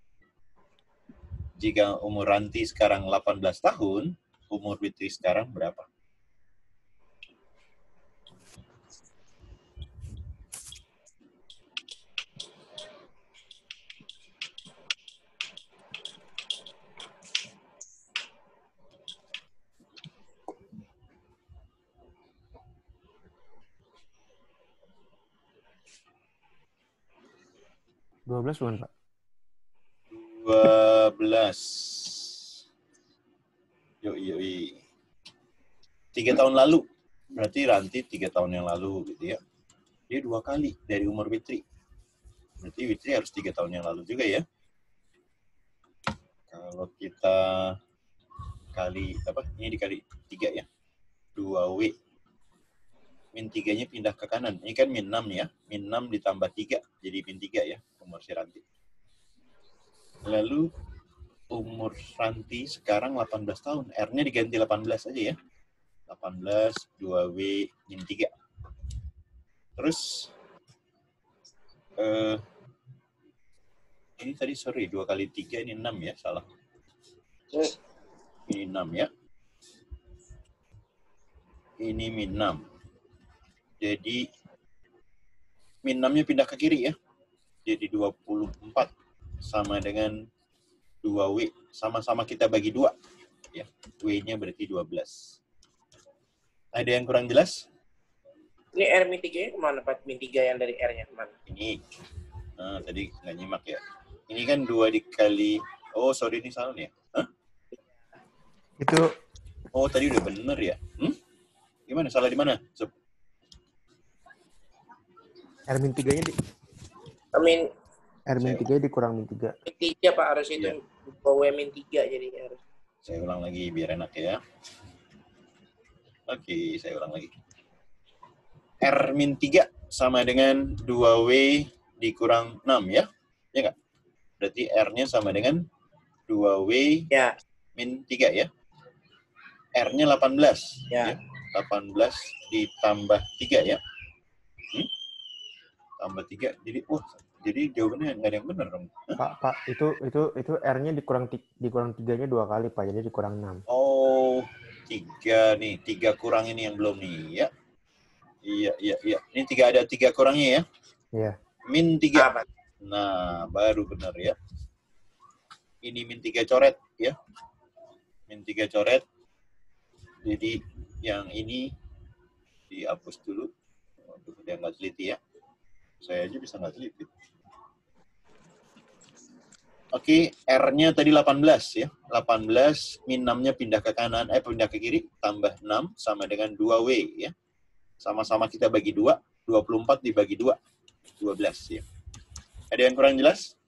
A: Jika umur Ranti sekarang delapan belas tahun, umur Witri sekarang berapa?
D: dua belas bukan, Pak?
A: dua belas. Yoi, yoi. Tiga tahun lalu. Berarti Ranti tiga tahun yang lalu gitu ya. Dia dua kali dari umur Witri. Berarti Witri harus tiga tahun yang lalu juga ya. Kalau kita kali, apa? Ini dikali tiga ya. dua W. Min tiga-nya pindah ke kanan. Ini kan min enam ya. Min enam ditambah tiga. Jadi min tiga ya. Umur si Ranti. Lalu umur Ranti sekarang delapan belas tahun. R-nya diganti delapan belas aja ya. delapan belas, dua W, min tiga. Terus, eh, ini tadi sorry, dua kali tiga, ini enam ya, salah. Ini enam ya. Ini min enam. Jadi, min enam-nya pindah ke kiri ya. Jadi dua puluh empat sama dengan dua W. Sama-sama kita bagi dua. Ya, W-nya berarti dua belas. Ada yang kurang jelas?
B: Ini R min tiga-nya kemana, Pak? Min tiga yang dari R-nya kemana?
A: Ini. Nah, tadi nggak nyimak ya. Ini kan dua dikali... Oh, sorry, ini salah nih ya? Hah?
D: Itu
A: Oh, tadi udah bener ya? Hmm? Gimana? Salah di mana? Sob?
D: R min tiga-nya di
B: Min
D: R min tiga dikurang min tiga.
B: Min tiga Pak harus itu.
A: Iya.
B: W min tiga jadi harus.
A: Saya ulang lagi biar enak ya. Oke, saya ulang lagi. R min tiga sama dengan dua W dikurang enam ya? Ya nggak? Berarti R-nya sama dengan dua W
B: Ya.
A: min tiga ya? R-nya delapan belas.
B: Ya.
A: delapan belas ditambah tiga ya? Hmm? Tambah tiga, jadi wah, jadi jawabannya nggak ada yang benar dong. Hah?
D: Pak, Pak, itu itu itu R-nya dikurang ti- dikurang tiganya dua kali, Pak. Jadi dikurang enam.
A: Oh, tiga nih. Tiga kurang ini yang belum nih ya? Iya, iya, iya. Ini tiga ada tiga kurangnya ya?
D: Iya.
A: Min tiga.
B: Apa?
A: Nah, baru benar ya. Ini min tiga coret ya. Min tiga coret. Jadi yang ini dihapus dulu. Untuk dia nggak teliti ya. Saya aja bisa nggak teliti. Oke, R-nya tadi delapan belas ya. delapan belas min enam-nya pindah ke kanan, eh pindah ke kiri, tambah enam sama dengan dua W ya. Sama-sama kita bagi dua, dua puluh empat dibagi dua, dua belas ya. Ada yang kurang jelas?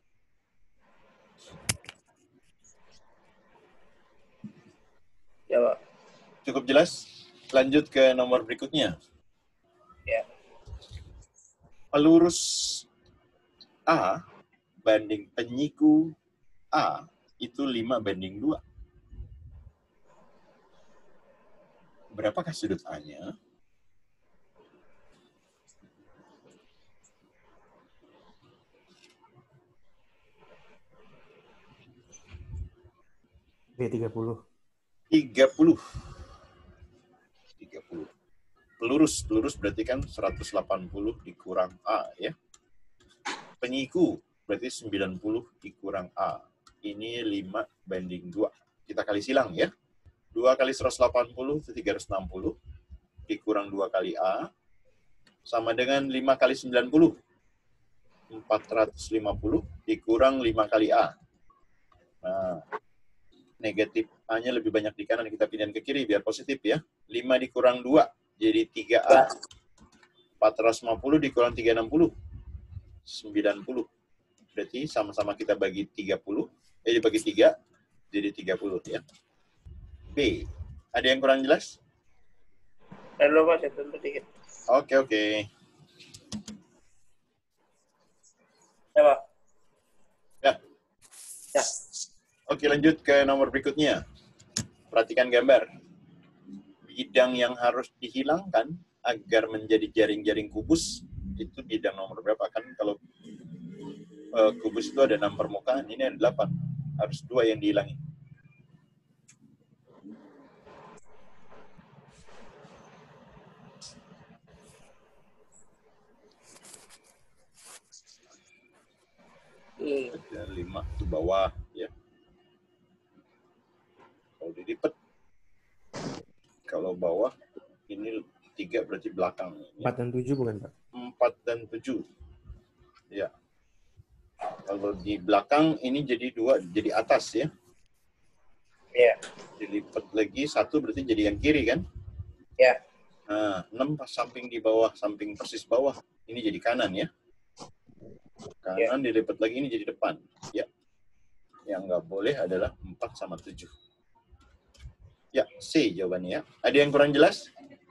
B: Ya, Pak.
A: Cukup jelas? Lanjut ke nomor berikutnya.
B: Ya.
A: Pelurus A banding penyiku A itu lima banding dua. Berapakah sudut A-nya?
D: B tiga puluh.
A: tiga puluh. tiga puluh. Pelurus, pelurus berarti kan seratus delapan puluh dikurang A ya. Penyiku berarti sembilan puluh dikurang A. Ini lima banding dua. Kita kali silang ya. dua kali seratus delapan puluh itu tiga ratus enam puluh. Dikurang dua kali A. Sama dengan lima kali sembilan puluh. empat ratus lima puluh dikurang lima kali A. Nah, negatif A-nya lebih banyak di kanan, kita pindahin ke kiri biar positif ya. lima dikurang dua, jadi tiga A. empat ratus lima puluh dikurang tiga ratus enam puluh, sembilan puluh. Berarti sama-sama kita bagi tiga puluh, eh dibagi tiga, jadi tiga puluh ya. B, ada yang kurang jelas?
B: Lalu Pak, saya tuntut dikit.
A: Oke, oke.
B: Ya, Pak.
A: Ya.
B: Ya.
A: Oke, lanjut ke nomor berikutnya. Perhatikan gambar. Bidang yang harus dihilangkan agar menjadi jaring-jaring kubus, itu bidang nomor berapa? Kan kalau uh, kubus itu ada enam permukaan, ini ada delapan. Harus dua yang dihilangi.
B: Hmm.
A: Ada lima itu bawah, ya. Kalau dilipat, kalau bawah, ini tiga berarti belakang.
D: empat dan tujuh bukan, Pak?
A: empat dan tujuh. Ya. Kalau di belakang, ini jadi dua, jadi atas ya.
B: Ya.
A: Dilipat lagi, satu berarti jadi yang kiri kan?
B: Ya.
A: Nah, enam pas samping di bawah, samping persis bawah. Ini jadi kanan ya. Kanan ya. Dilipat lagi, ini jadi depan. Ya. Yang nggak boleh adalah empat sama tujuh. Ya, C jawabannya ya. Ada yang kurang jelas?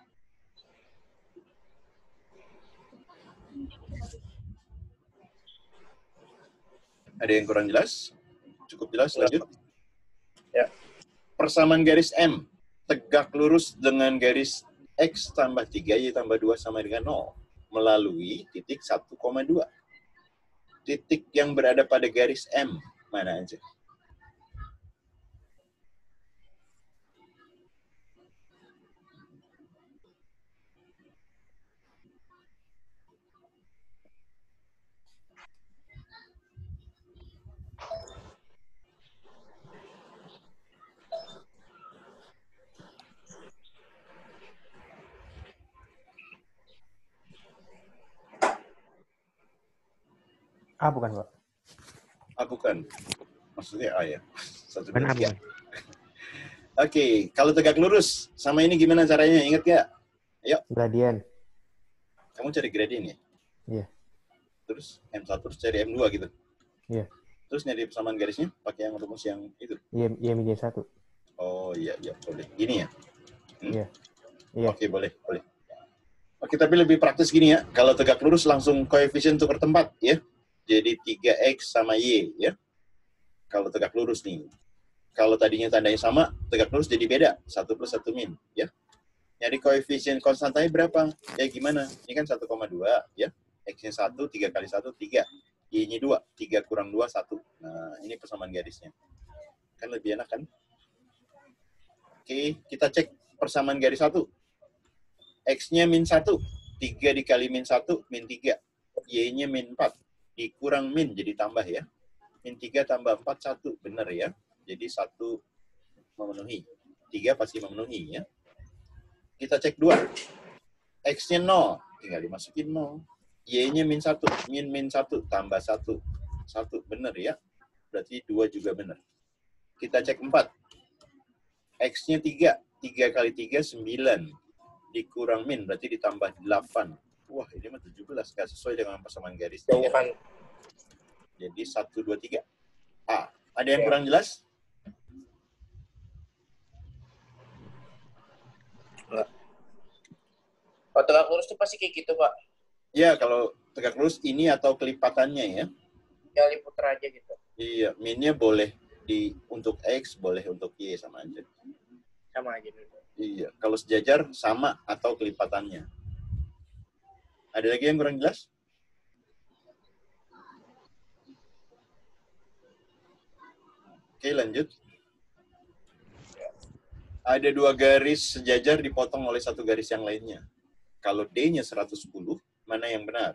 A: Ada yang kurang jelas? Cukup jelas, lanjut.
B: Ya.
A: Persamaan garis M. Tegak lurus dengan garis X tambah tiga, Y tambah dua sama dengan nol. Melalui titik satu koma dua. Titik yang berada pada garis M. Mana aja?
D: A bukan, Pak?
A: A bukan. Maksudnya A ya. Satu,
D: Bukan
A: dua,
D: A,
A: tiga.
D: bukan.
A: Oke, kalau tegak lurus, sama ini gimana caranya? Ingat gak? Ayo,
D: Gradien.
A: kamu cari gradien ya?
D: Iya.
A: Terus M satu terus cari M dua gitu?
D: Iya.
A: Terus nyari persamaan garisnya pakai yang rumus yang itu.
D: Y, Y min Y satu.
A: Oh iya, iya, boleh. Gini ya? Hmm?
D: Iya. Iya.
A: Oke, boleh, boleh. Oke, tapi lebih praktis gini ya. Kalau tegak lurus langsung koefisien tukar tempat ya. Jadi tiga X sama Y ya. Kalau tegak lurus nih. Kalau tadinya tandanya sama, tegak lurus jadi beda. satu plus satu min ya. Nyari koefisien konstantanya berapa? Ya gimana? Ini kan satu koma dua ya. X-nya satu, tiga kali satu, tiga. Y-nya dua, tiga kurang dua, satu. Nah, ini persamaan garisnya. Kan lebih enak kan? Oke, kita cek persamaan garis satu. X-nya min satu, tiga dikali min satu, min tiga. Y-nya min empat, dikurang min, jadi tambah ya. Min tiga tambah empat, satu. Benar ya. Jadi satu memenuhi. tiga pasti memenuhi ya. Kita cek dua. X-nya nol, tinggal dimasukin nol. Y-nya min satu, min min satu, tambah satu. satu, benar ya. Berarti dua juga benar. Kita cek empat. X-nya tiga, tiga kali tiga, sembilan. Dikurang min, berarti ditambah delapan. Wah, ini mah tujuh belas, nggak sesuai dengan persamaan garis.
B: Jauh kan?
A: Jadi satu, dua, tiga. A. Ada yang kurang jelas?
B: Enggak. Kalau tegak lurus tuh pasti kayak gitu, Pak.
A: Ya, kalau tegak lurus ini atau kelipatannya ya.
B: Ya diputar aja gitu.
A: Iya, minnya boleh di untuk X, boleh untuk Y, sama aja.
B: Sama aja dulu.
A: Iya, kalau sejajar sama atau kelipatannya. Ada lagi yang kurang jelas? Oke, lanjut. Ada dua garis sejajar dipotong oleh satu garis yang lainnya. Kalau D-nya seratus sepuluh, mana yang benar?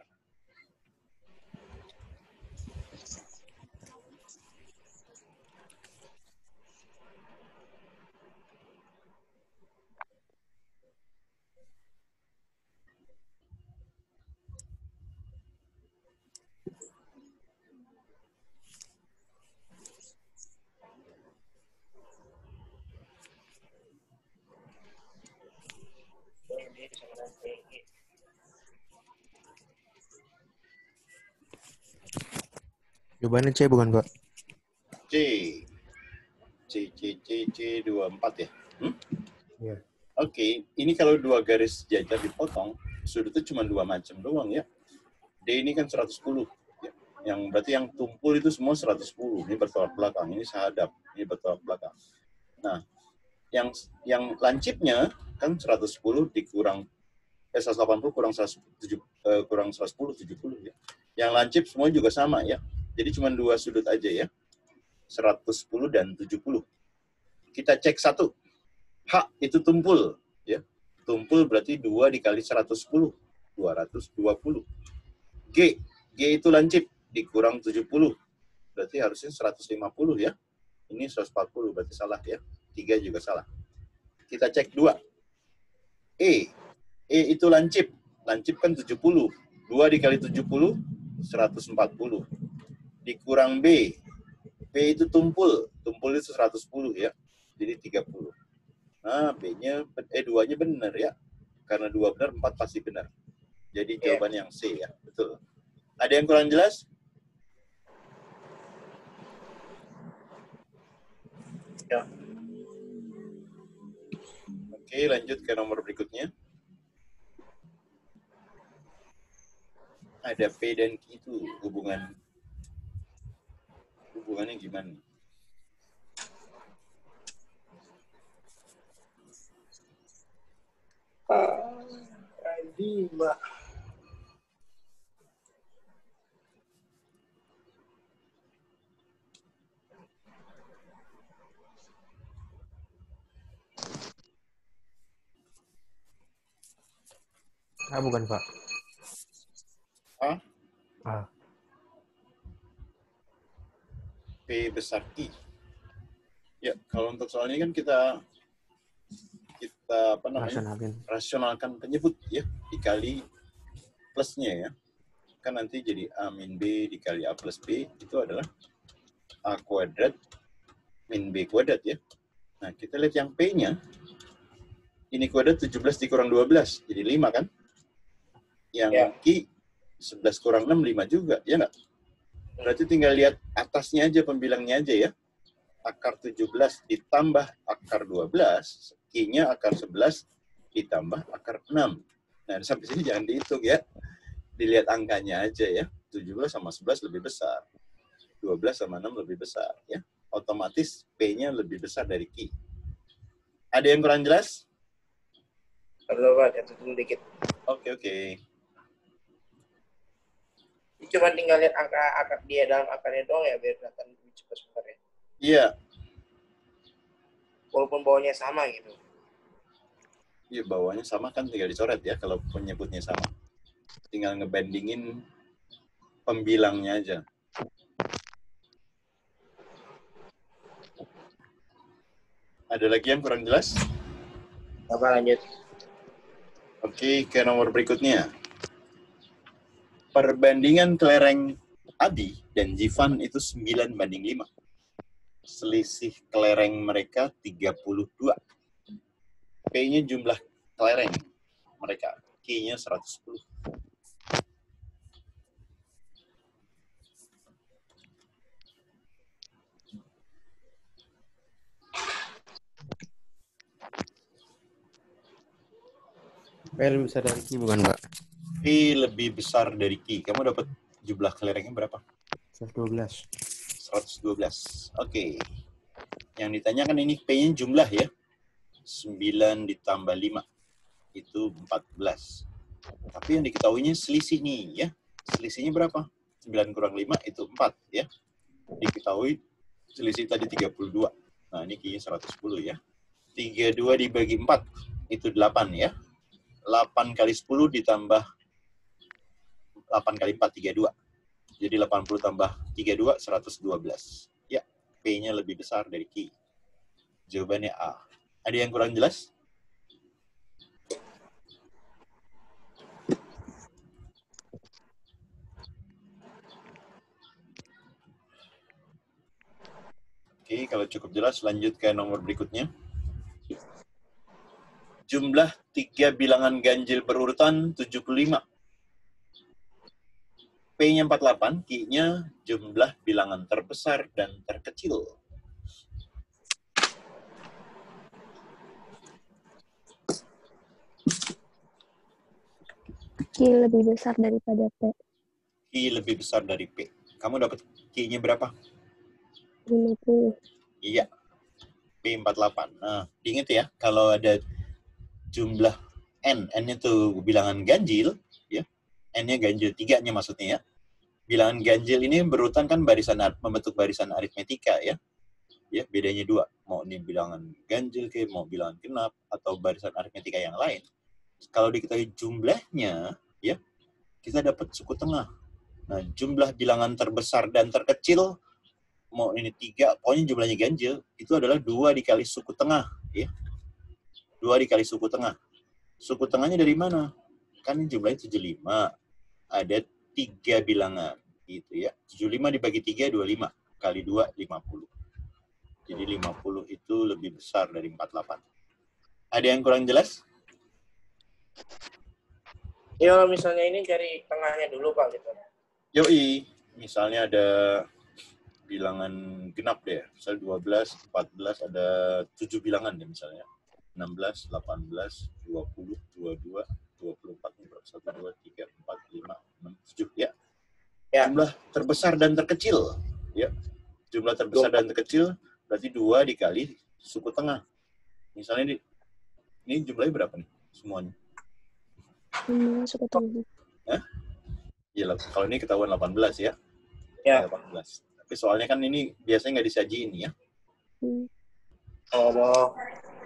D: Jawabannya C bukan, Pak?
A: C. C, C, C, C, dua puluh empat ya? Hmm?
D: Iya.
A: Oke, ini kalau dua garis sejajar dipotong, sudutnya cuma dua macam doang ya. D ini kan seratus sepuluh. Ya. Yang berarti yang tumpul itu semua seratus sepuluh. Ini bertolak belakang, ini sahadap, ini bertolak belakang. Nah, yang yang lancipnya kan seratus sepuluh dikurang eh seratus delapan puluh kurang seratus tujuh eh, kurang seratus sepuluh, tujuh puluh ya. Yang lancip semua juga sama ya. Jadi cuma dua sudut aja ya. seratus sepuluh dan tujuh puluh. Kita cek satu. H itu tumpul ya. Tumpul berarti dua dikali seratus sepuluh, dua ratus dua puluh. G, G itu lancip dikurang tujuh puluh. Berarti harusnya seratus lima puluh ya. Ini seratus empat puluh berarti salah ya. tiga juga salah. Kita cek dua. E, E itu lancip. Lancip kan tujuh puluh. dua dikali tujuh puluh, seratus empat puluh. Dikurang B. B itu tumpul. Tumpul itu seratus sepuluh ya. Jadi tiga puluh. Nah, B-nya, eh dua-nya benar ya. Karena dua benar, empat pasti benar. Jadi jawaban yang C ya. Betul. Ada yang kurang jelas?
B: Ya.
A: Oke, lanjut ke nomor berikutnya. Ada P dan Q itu hubungan hubungannya gimana?
B: Ah, tadi, Mbak.
D: Ah, bukan, Pak.
A: A,
D: A.
A: P besar I. Ya, kalau untuk soal ini kan kita kita apa namanya?
D: Rasionalin.
A: Rasionalkan penyebut ya, dikali plusnya ya. Kan nanti jadi A min B dikali A plus B itu adalah A kuadrat min B kuadrat ya. Nah, kita lihat yang P-nya. Ini kuadrat tujuh belas dikurang dua belas, jadi lima kan? Yang
B: Ya.
A: Q sebelas kurang enam, lima juga, ya nggak? Berarti tinggal lihat atasnya aja, pembilangnya aja ya. Akar tujuh belas ditambah akar dua belas, Q-nya akar sebelas ditambah akar enam. Nah, sampai sini jangan dihitung ya. Dilihat angkanya aja ya. tujuh belas sama sebelas lebih besar. dua belas sama enam lebih besar ya. Otomatis P-nya lebih besar dari Q. Ada yang kurang jelas?
B: Perlu Pak, catat dulu dikit.
A: Oke, oke.
B: Cuma tinggal lihat angka akar dia dalam akarnya doang ya, biar kelihatan lebih cepat sebenarnya.
A: Iya.
B: Walaupun bawahnya sama gitu.
A: Iya, bawahnya sama kan tinggal dicoret ya kalau penyebutnya sama. Tinggal ngebandingin pembilangnya aja. Ada lagi yang kurang jelas?
B: Apa lanjut?
A: Oke, ke nomor berikutnya. Perbandingan kelereng Adi dan Jivan itu sembilan banding lima. Selisih kelereng mereka tiga puluh dua. P-nya jumlah kelereng mereka. Q-nya seratus sepuluh.
F: P lebih besar dari Q bukan, Pak?
A: P lebih besar dari Q. Kamu dapat jumlah kelerengnya berapa?
F: seratus dua belas.
A: seratus dua belas. Oke. Yang ditanyakan ini P-nya jumlah ya. sembilan ditambah lima. Itu empat belas. Tapi yang diketahuinya selisih nih ya. Selisihnya berapa? sembilan kurang lima itu empat ya. Diketahui selisih tadi tiga puluh dua. Nah, ini Q-nya seratus sepuluh ya. tiga puluh dua dibagi empat itu delapan ya. delapan kali sepuluh ditambah delapan kali empat, tiga puluh dua. Jadi delapan puluh tambah tiga puluh dua, seratus dua belas. Ya, P-nya lebih besar dari Q. Jawabannya A. Ada yang kurang jelas? Oke, kalau cukup jelas, lanjut ke nomor berikutnya. Jumlah tiga bilangan ganjil berurutan tujuh puluh lima. P-nya empat puluh delapan, Q-nya jumlah bilangan terbesar dan terkecil.
C: Q lebih besar daripada P.
A: Q lebih besar dari P. Kamu dapat Q-nya berapa?
C: lima puluh.
A: Iya. P empat puluh delapan. Nah, diingat ya, kalau ada jumlah N, N itu bilangan ganjil, ya. N-nya ganjil tiga-nya maksudnya ya. Bilangan ganjil ini berurutan kan barisan membentuk barisan aritmetika ya. Ya, bedanya dua. Mau ini bilangan ganjil ke, mau bilangan genap atau barisan aritmetika yang lain. Kalau diketahui jumlahnya, ya, kita dapat suku tengah. Nah, jumlah bilangan terbesar dan terkecil, mau ini tiga, pokoknya jumlahnya ganjil, itu adalah dua dikali suku tengah. Ya. Dua dikali suku tengah. Suku tengahnya dari mana? Kan jumlahnya tujuh puluh lima. Ada tiga bilangan. Gitu ya. tujuh puluh lima dibagi tiga, dua puluh lima. Kali dua, lima puluh. Jadi lima puluh itu lebih besar dari empat puluh delapan. Ada yang kurang jelas?
B: Ya, misalnya ini cari tengahnya dulu, Pak, gitu.
A: Yoi. Misalnya ada bilangan genap deh. Misalnya dua belas, empat belas, ada tujuh bilangan deh misalnya. enam belas, delapan belas, dua puluh, dua puluh dua, dua puluh empat, satu, dua, tiga, empat, lima, enam, tujuh. Ya.
B: Ya.
A: Jumlah terbesar dan terkecil. Ya. Jumlah terbesar dan terkecil berarti dua dikali suku tengah. Misalnya ini, ini jumlahnya berapa nih semuanya?
C: Jumlah suku tengah.
A: Hah? Ya, kalau ini ketahuan delapan belas ya.
B: Ya.
A: delapan belas. Tapi soalnya kan ini biasanya nggak disajiin ya.
C: Hmm.
B: Oh,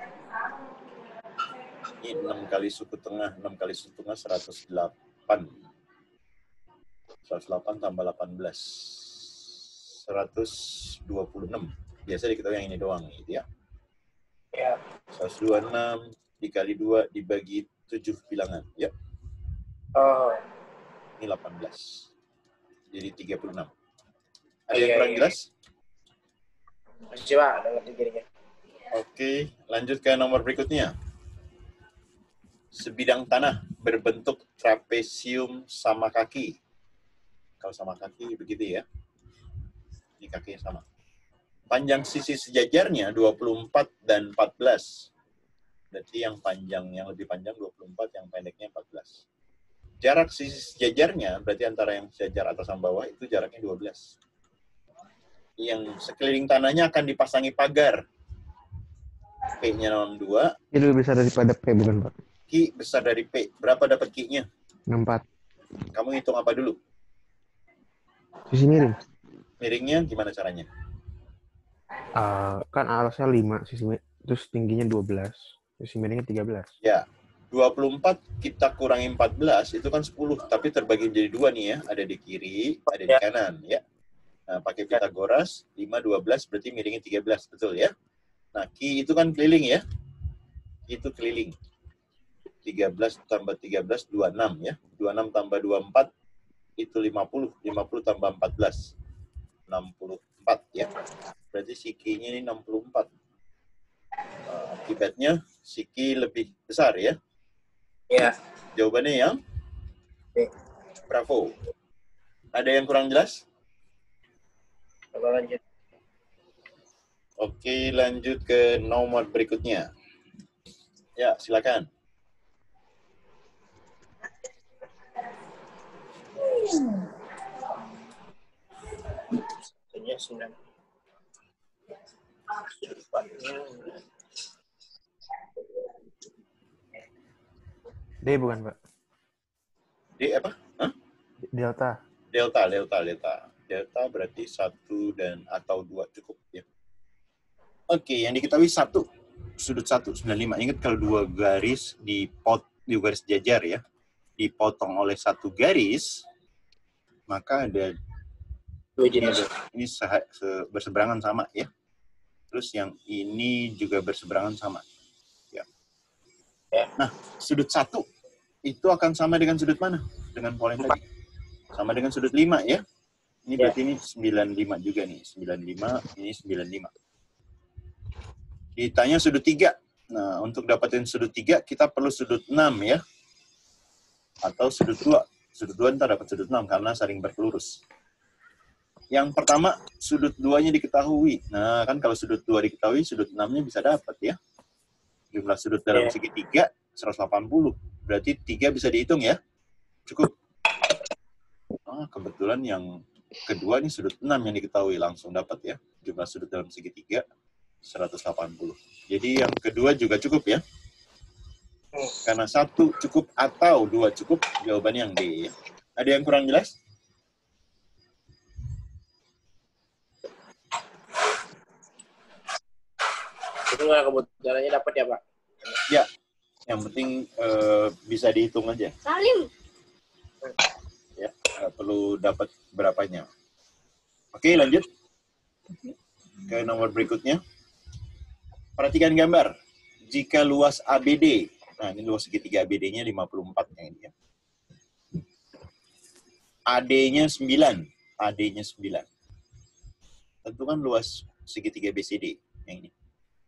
A: Ini enam kali suku tengah. enam kali suku tengah seratus delapan. seratus delapan tambah delapan belas. seratus dua puluh enam. Biasa diketahui yang ini doang gitu ya.
B: ya.
A: seratus dua puluh enam dikali dua dibagi tujuh bilangan. Ya.
B: Oh,
A: Ini delapan belas. Jadi tiga puluh enam. Ada
B: Iya,
A: yang kurang
B: iya.
A: jelas?
B: masih, Pak, ada ngerti jadinya.
A: Oke, lanjut ke nomor berikutnya. Sebidang tanah berbentuk trapesium sama kaki. Kalau sama kaki begitu ya. Ini kakinya sama. Panjang sisi sejajarnya dua puluh empat dan empat belas. Berarti yang panjang, yang lebih panjang dua puluh empat, yang pendeknya empat belas. Jarak sisi sejajarnya, berarti antara yang sejajar atas sama bawah, itu jaraknya dua belas. Yang sekeliling tanahnya akan dipasangi pagar. P-nya enam puluh dua.
D: Ini lebih besar daripada P, bukan, Pak?
A: Ki besar dari P. Berapa dapat Ki-nya?
D: enam puluh empat.
A: Kamu hitung apa dulu?
D: Sisi miring.
A: Miringnya gimana caranya?
D: Uh, kan alasnya lima, sisi miring. Terus tingginya dua belas. Sisi miringnya tiga belas.
A: Ya, dua puluh empat kita kurangi empat belas, itu kan sepuluh. Tapi terbagi jadi dua nih ya. Ada di kiri, ada di kanan. Ya. Nah, pakai Pitagoras, lima, dua belas, berarti miringnya tiga belas. Betul ya? Nah, Ki itu kan keliling ya. Ki itu keliling. tiga belas tambah tiga belas, dua puluh enam ya. dua puluh enam tambah dua puluh empat, itu lima puluh. lima puluh tambah empat belas. enam puluh empat ya. Berarti si Ki-nya ini enam puluh empat. Uh, akibatnya si Ki lebih besar ya.
B: Ya.
A: Jawabannya yang
B: B.
A: Bravo. Ada yang kurang jelas?
B: Coba lanjut.
A: Oke, lanjut ke nomor berikutnya. Ya, silakan.
B: Satunya sembilan.
D: D bukan, Pak?
A: D apa? Hah?
D: Delta.
A: Delta, delta, delta. Delta berarti satu dan atau dua cukup ya. Oke, yang diketahui satu. Sudut satu, sembilan puluh lima. Ingat kalau dua garis dipot, dua garis jajar ya, dipotong oleh satu garis, maka ada
B: Dua
A: ini,
B: jenis.
A: ada, ini seha, se, berseberangan sama ya. Terus yang ini juga berseberangan sama. Ya. Nah, sudut satu itu akan sama dengan sudut mana? Dengan pola yang tadi. Sama dengan sudut lima ya. Ini berarti ini sembilan puluh lima juga nih. sembilan puluh lima, ini sembilan puluh lima. Ditanya sudut tiga. Nah, untuk dapatin sudut tiga, kita perlu sudut enam ya. Atau sudut dua. Sudut dua ntar dapat sudut enam karena saling berpelurus. Yang pertama, sudut duanya diketahui. Nah, kan kalau sudut dua diketahui, sudut enamnya bisa dapat ya. Jumlah sudut dalam
B: Yeah.
A: segitiga, seratus delapan puluh. Berarti tiga bisa dihitung ya. Cukup. Ah, kebetulan yang kedua nih sudut enam yang diketahui. Langsung dapat ya. Jumlah sudut dalam segitiga, seratus delapan puluh. Jadi yang kedua juga cukup ya. Karena satu cukup atau dua cukup, jawabannya yang D ya. Ada yang kurang jelas?
B: Itu nggak kebetulannya dapat ya, Pak?
A: Ya, yang penting eh, bisa dihitung aja.
C: Salim.
A: Ya, nggak perlu dapat berapanya. Oke, lanjut ke nomor berikutnya. Perhatikan gambar. Jika luas A B D, nah ini luas segitiga A B D-nya lima puluh empat yang ini ya. A D-nya sembilan, A D-nya sembilan. Tentukan luas segitiga B C D yang ini.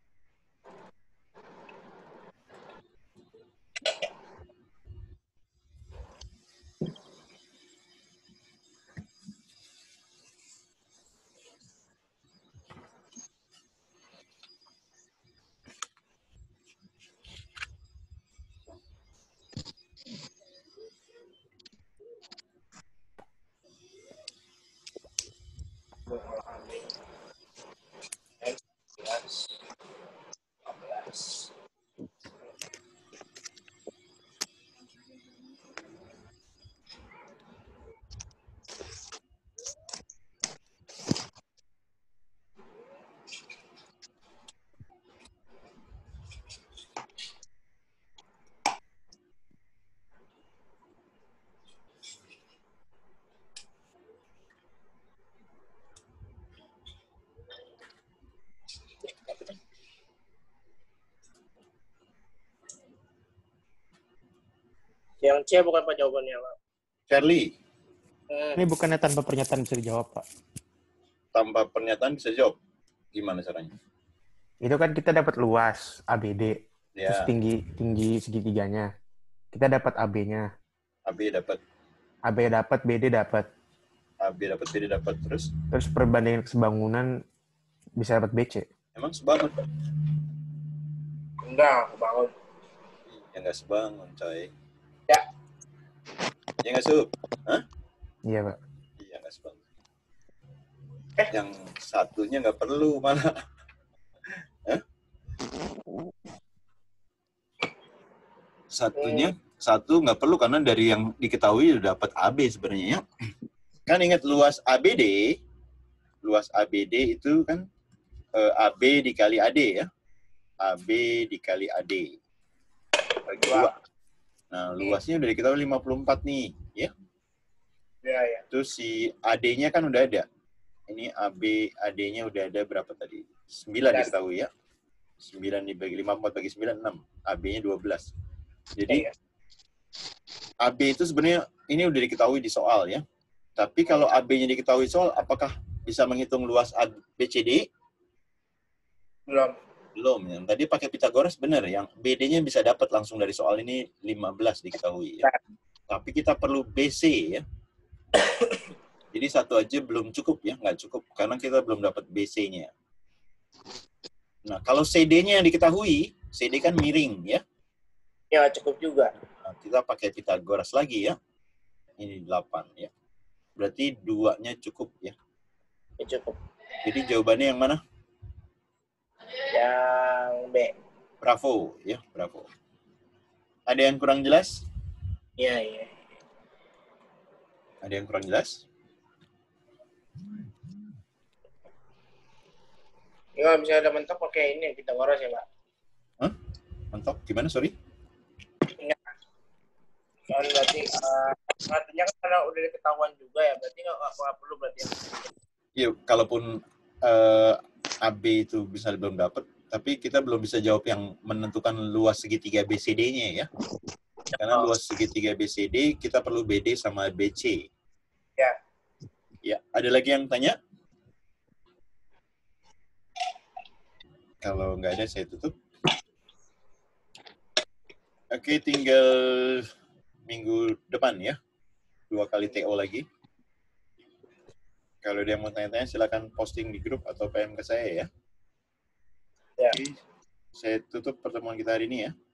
B: Yang C bukan Pak jawabannya, Pak.
A: Charlie,
B: Hmm.
D: Ini bukannya tanpa pernyataan bisa dijawab, Pak.
A: tanpa pernyataan bisa jawab. Gimana caranya?
D: Itu kan kita dapat luas A B D, terus
A: Ya,
D: tinggi tinggi segitiganya. Kita dapat A B-nya.
A: A B dapat.
D: A B dapat, B D dapat.
A: A B dapat B D dapat terus.
D: Terus perbandingan kesebangunan bisa dapat B C.
A: Emang sebangun?
B: Enggak, bangun.
A: Ya nggak sebangun, coy.
B: Ya.
A: Ya nggak Sub? Hah?
D: Iya, Pak.
A: Iya nggak sebangun.
B: Eh.
A: Yang satunya nggak perlu malah. Hah? Satunya satu nggak perlu karena dari yang diketahui udah dapat A B sebenarnya ya. Kan ingat luas A B D, luas A B D itu kan eh, A B dikali A D ya. A B dikali A D. Bagi dua. Nah, luasnya udah diketahui lima puluh empat nih, ya.
B: Ya, ya.
A: Terus si A D-nya kan udah ada. Ini A B, A D-nya udah ada berapa tadi? sembilan diketahui ya. sembilan dibagi lima puluh empat bagi sembilan, enam. A B-nya dua belas. Jadi,
B: Ya, ya.
A: A B itu sebenarnya ini udah diketahui di soal ya. Tapi kalau A B-nya diketahui soal, apakah bisa menghitung luas A B C D?
B: Belum.
A: Belum. Yang tadi pakai Pitagoras benar. Yang B D-nya bisa dapat langsung dari soal ini lima belas diketahui ya. Tapi kita perlu B C ya. Jadi satu aja belum cukup ya, nggak cukup karena kita belum dapat B C-nya. Nah, kalau C D-nya yang diketahui, C D kan miring ya.
B: Ya, cukup juga.
A: Nah, kita pakai Pitagoras lagi ya. Ini delapan ya. Berarti duanya cukup ya.
B: Ya, cukup.
A: Jadi jawabannya yang mana?
B: Yang B.
A: Bravo ya, bravo. Ada yang kurang jelas?
B: Iya, iya.
A: Ada yang kurang jelas?
B: Ya, kalau misalnya ada mentok pakai ini kita ngurus ya, Pak.
A: Hah? Mentok? Gimana, sorry?
B: Kan berarti uh, artinya kan karena udah ketahuan juga ya, berarti nggak nggak perlu berarti.
A: Iya, kalaupun uh, A B itu bisa belum dapat, tapi kita belum bisa jawab yang menentukan luas segitiga B C D-nya ya. Karena luas segitiga B C D kita perlu B D sama B C.
B: Ya.
A: Ya, ada lagi yang tanya? Kalau nggak ada saya tutup. Oke, tinggal minggu depan ya. Dua kali T O lagi. Kalau dia mau tanya-tanya silakan posting di grup atau P M ke saya ya.
B: Ya.
A: Oke, saya tutup pertemuan kita hari ini ya.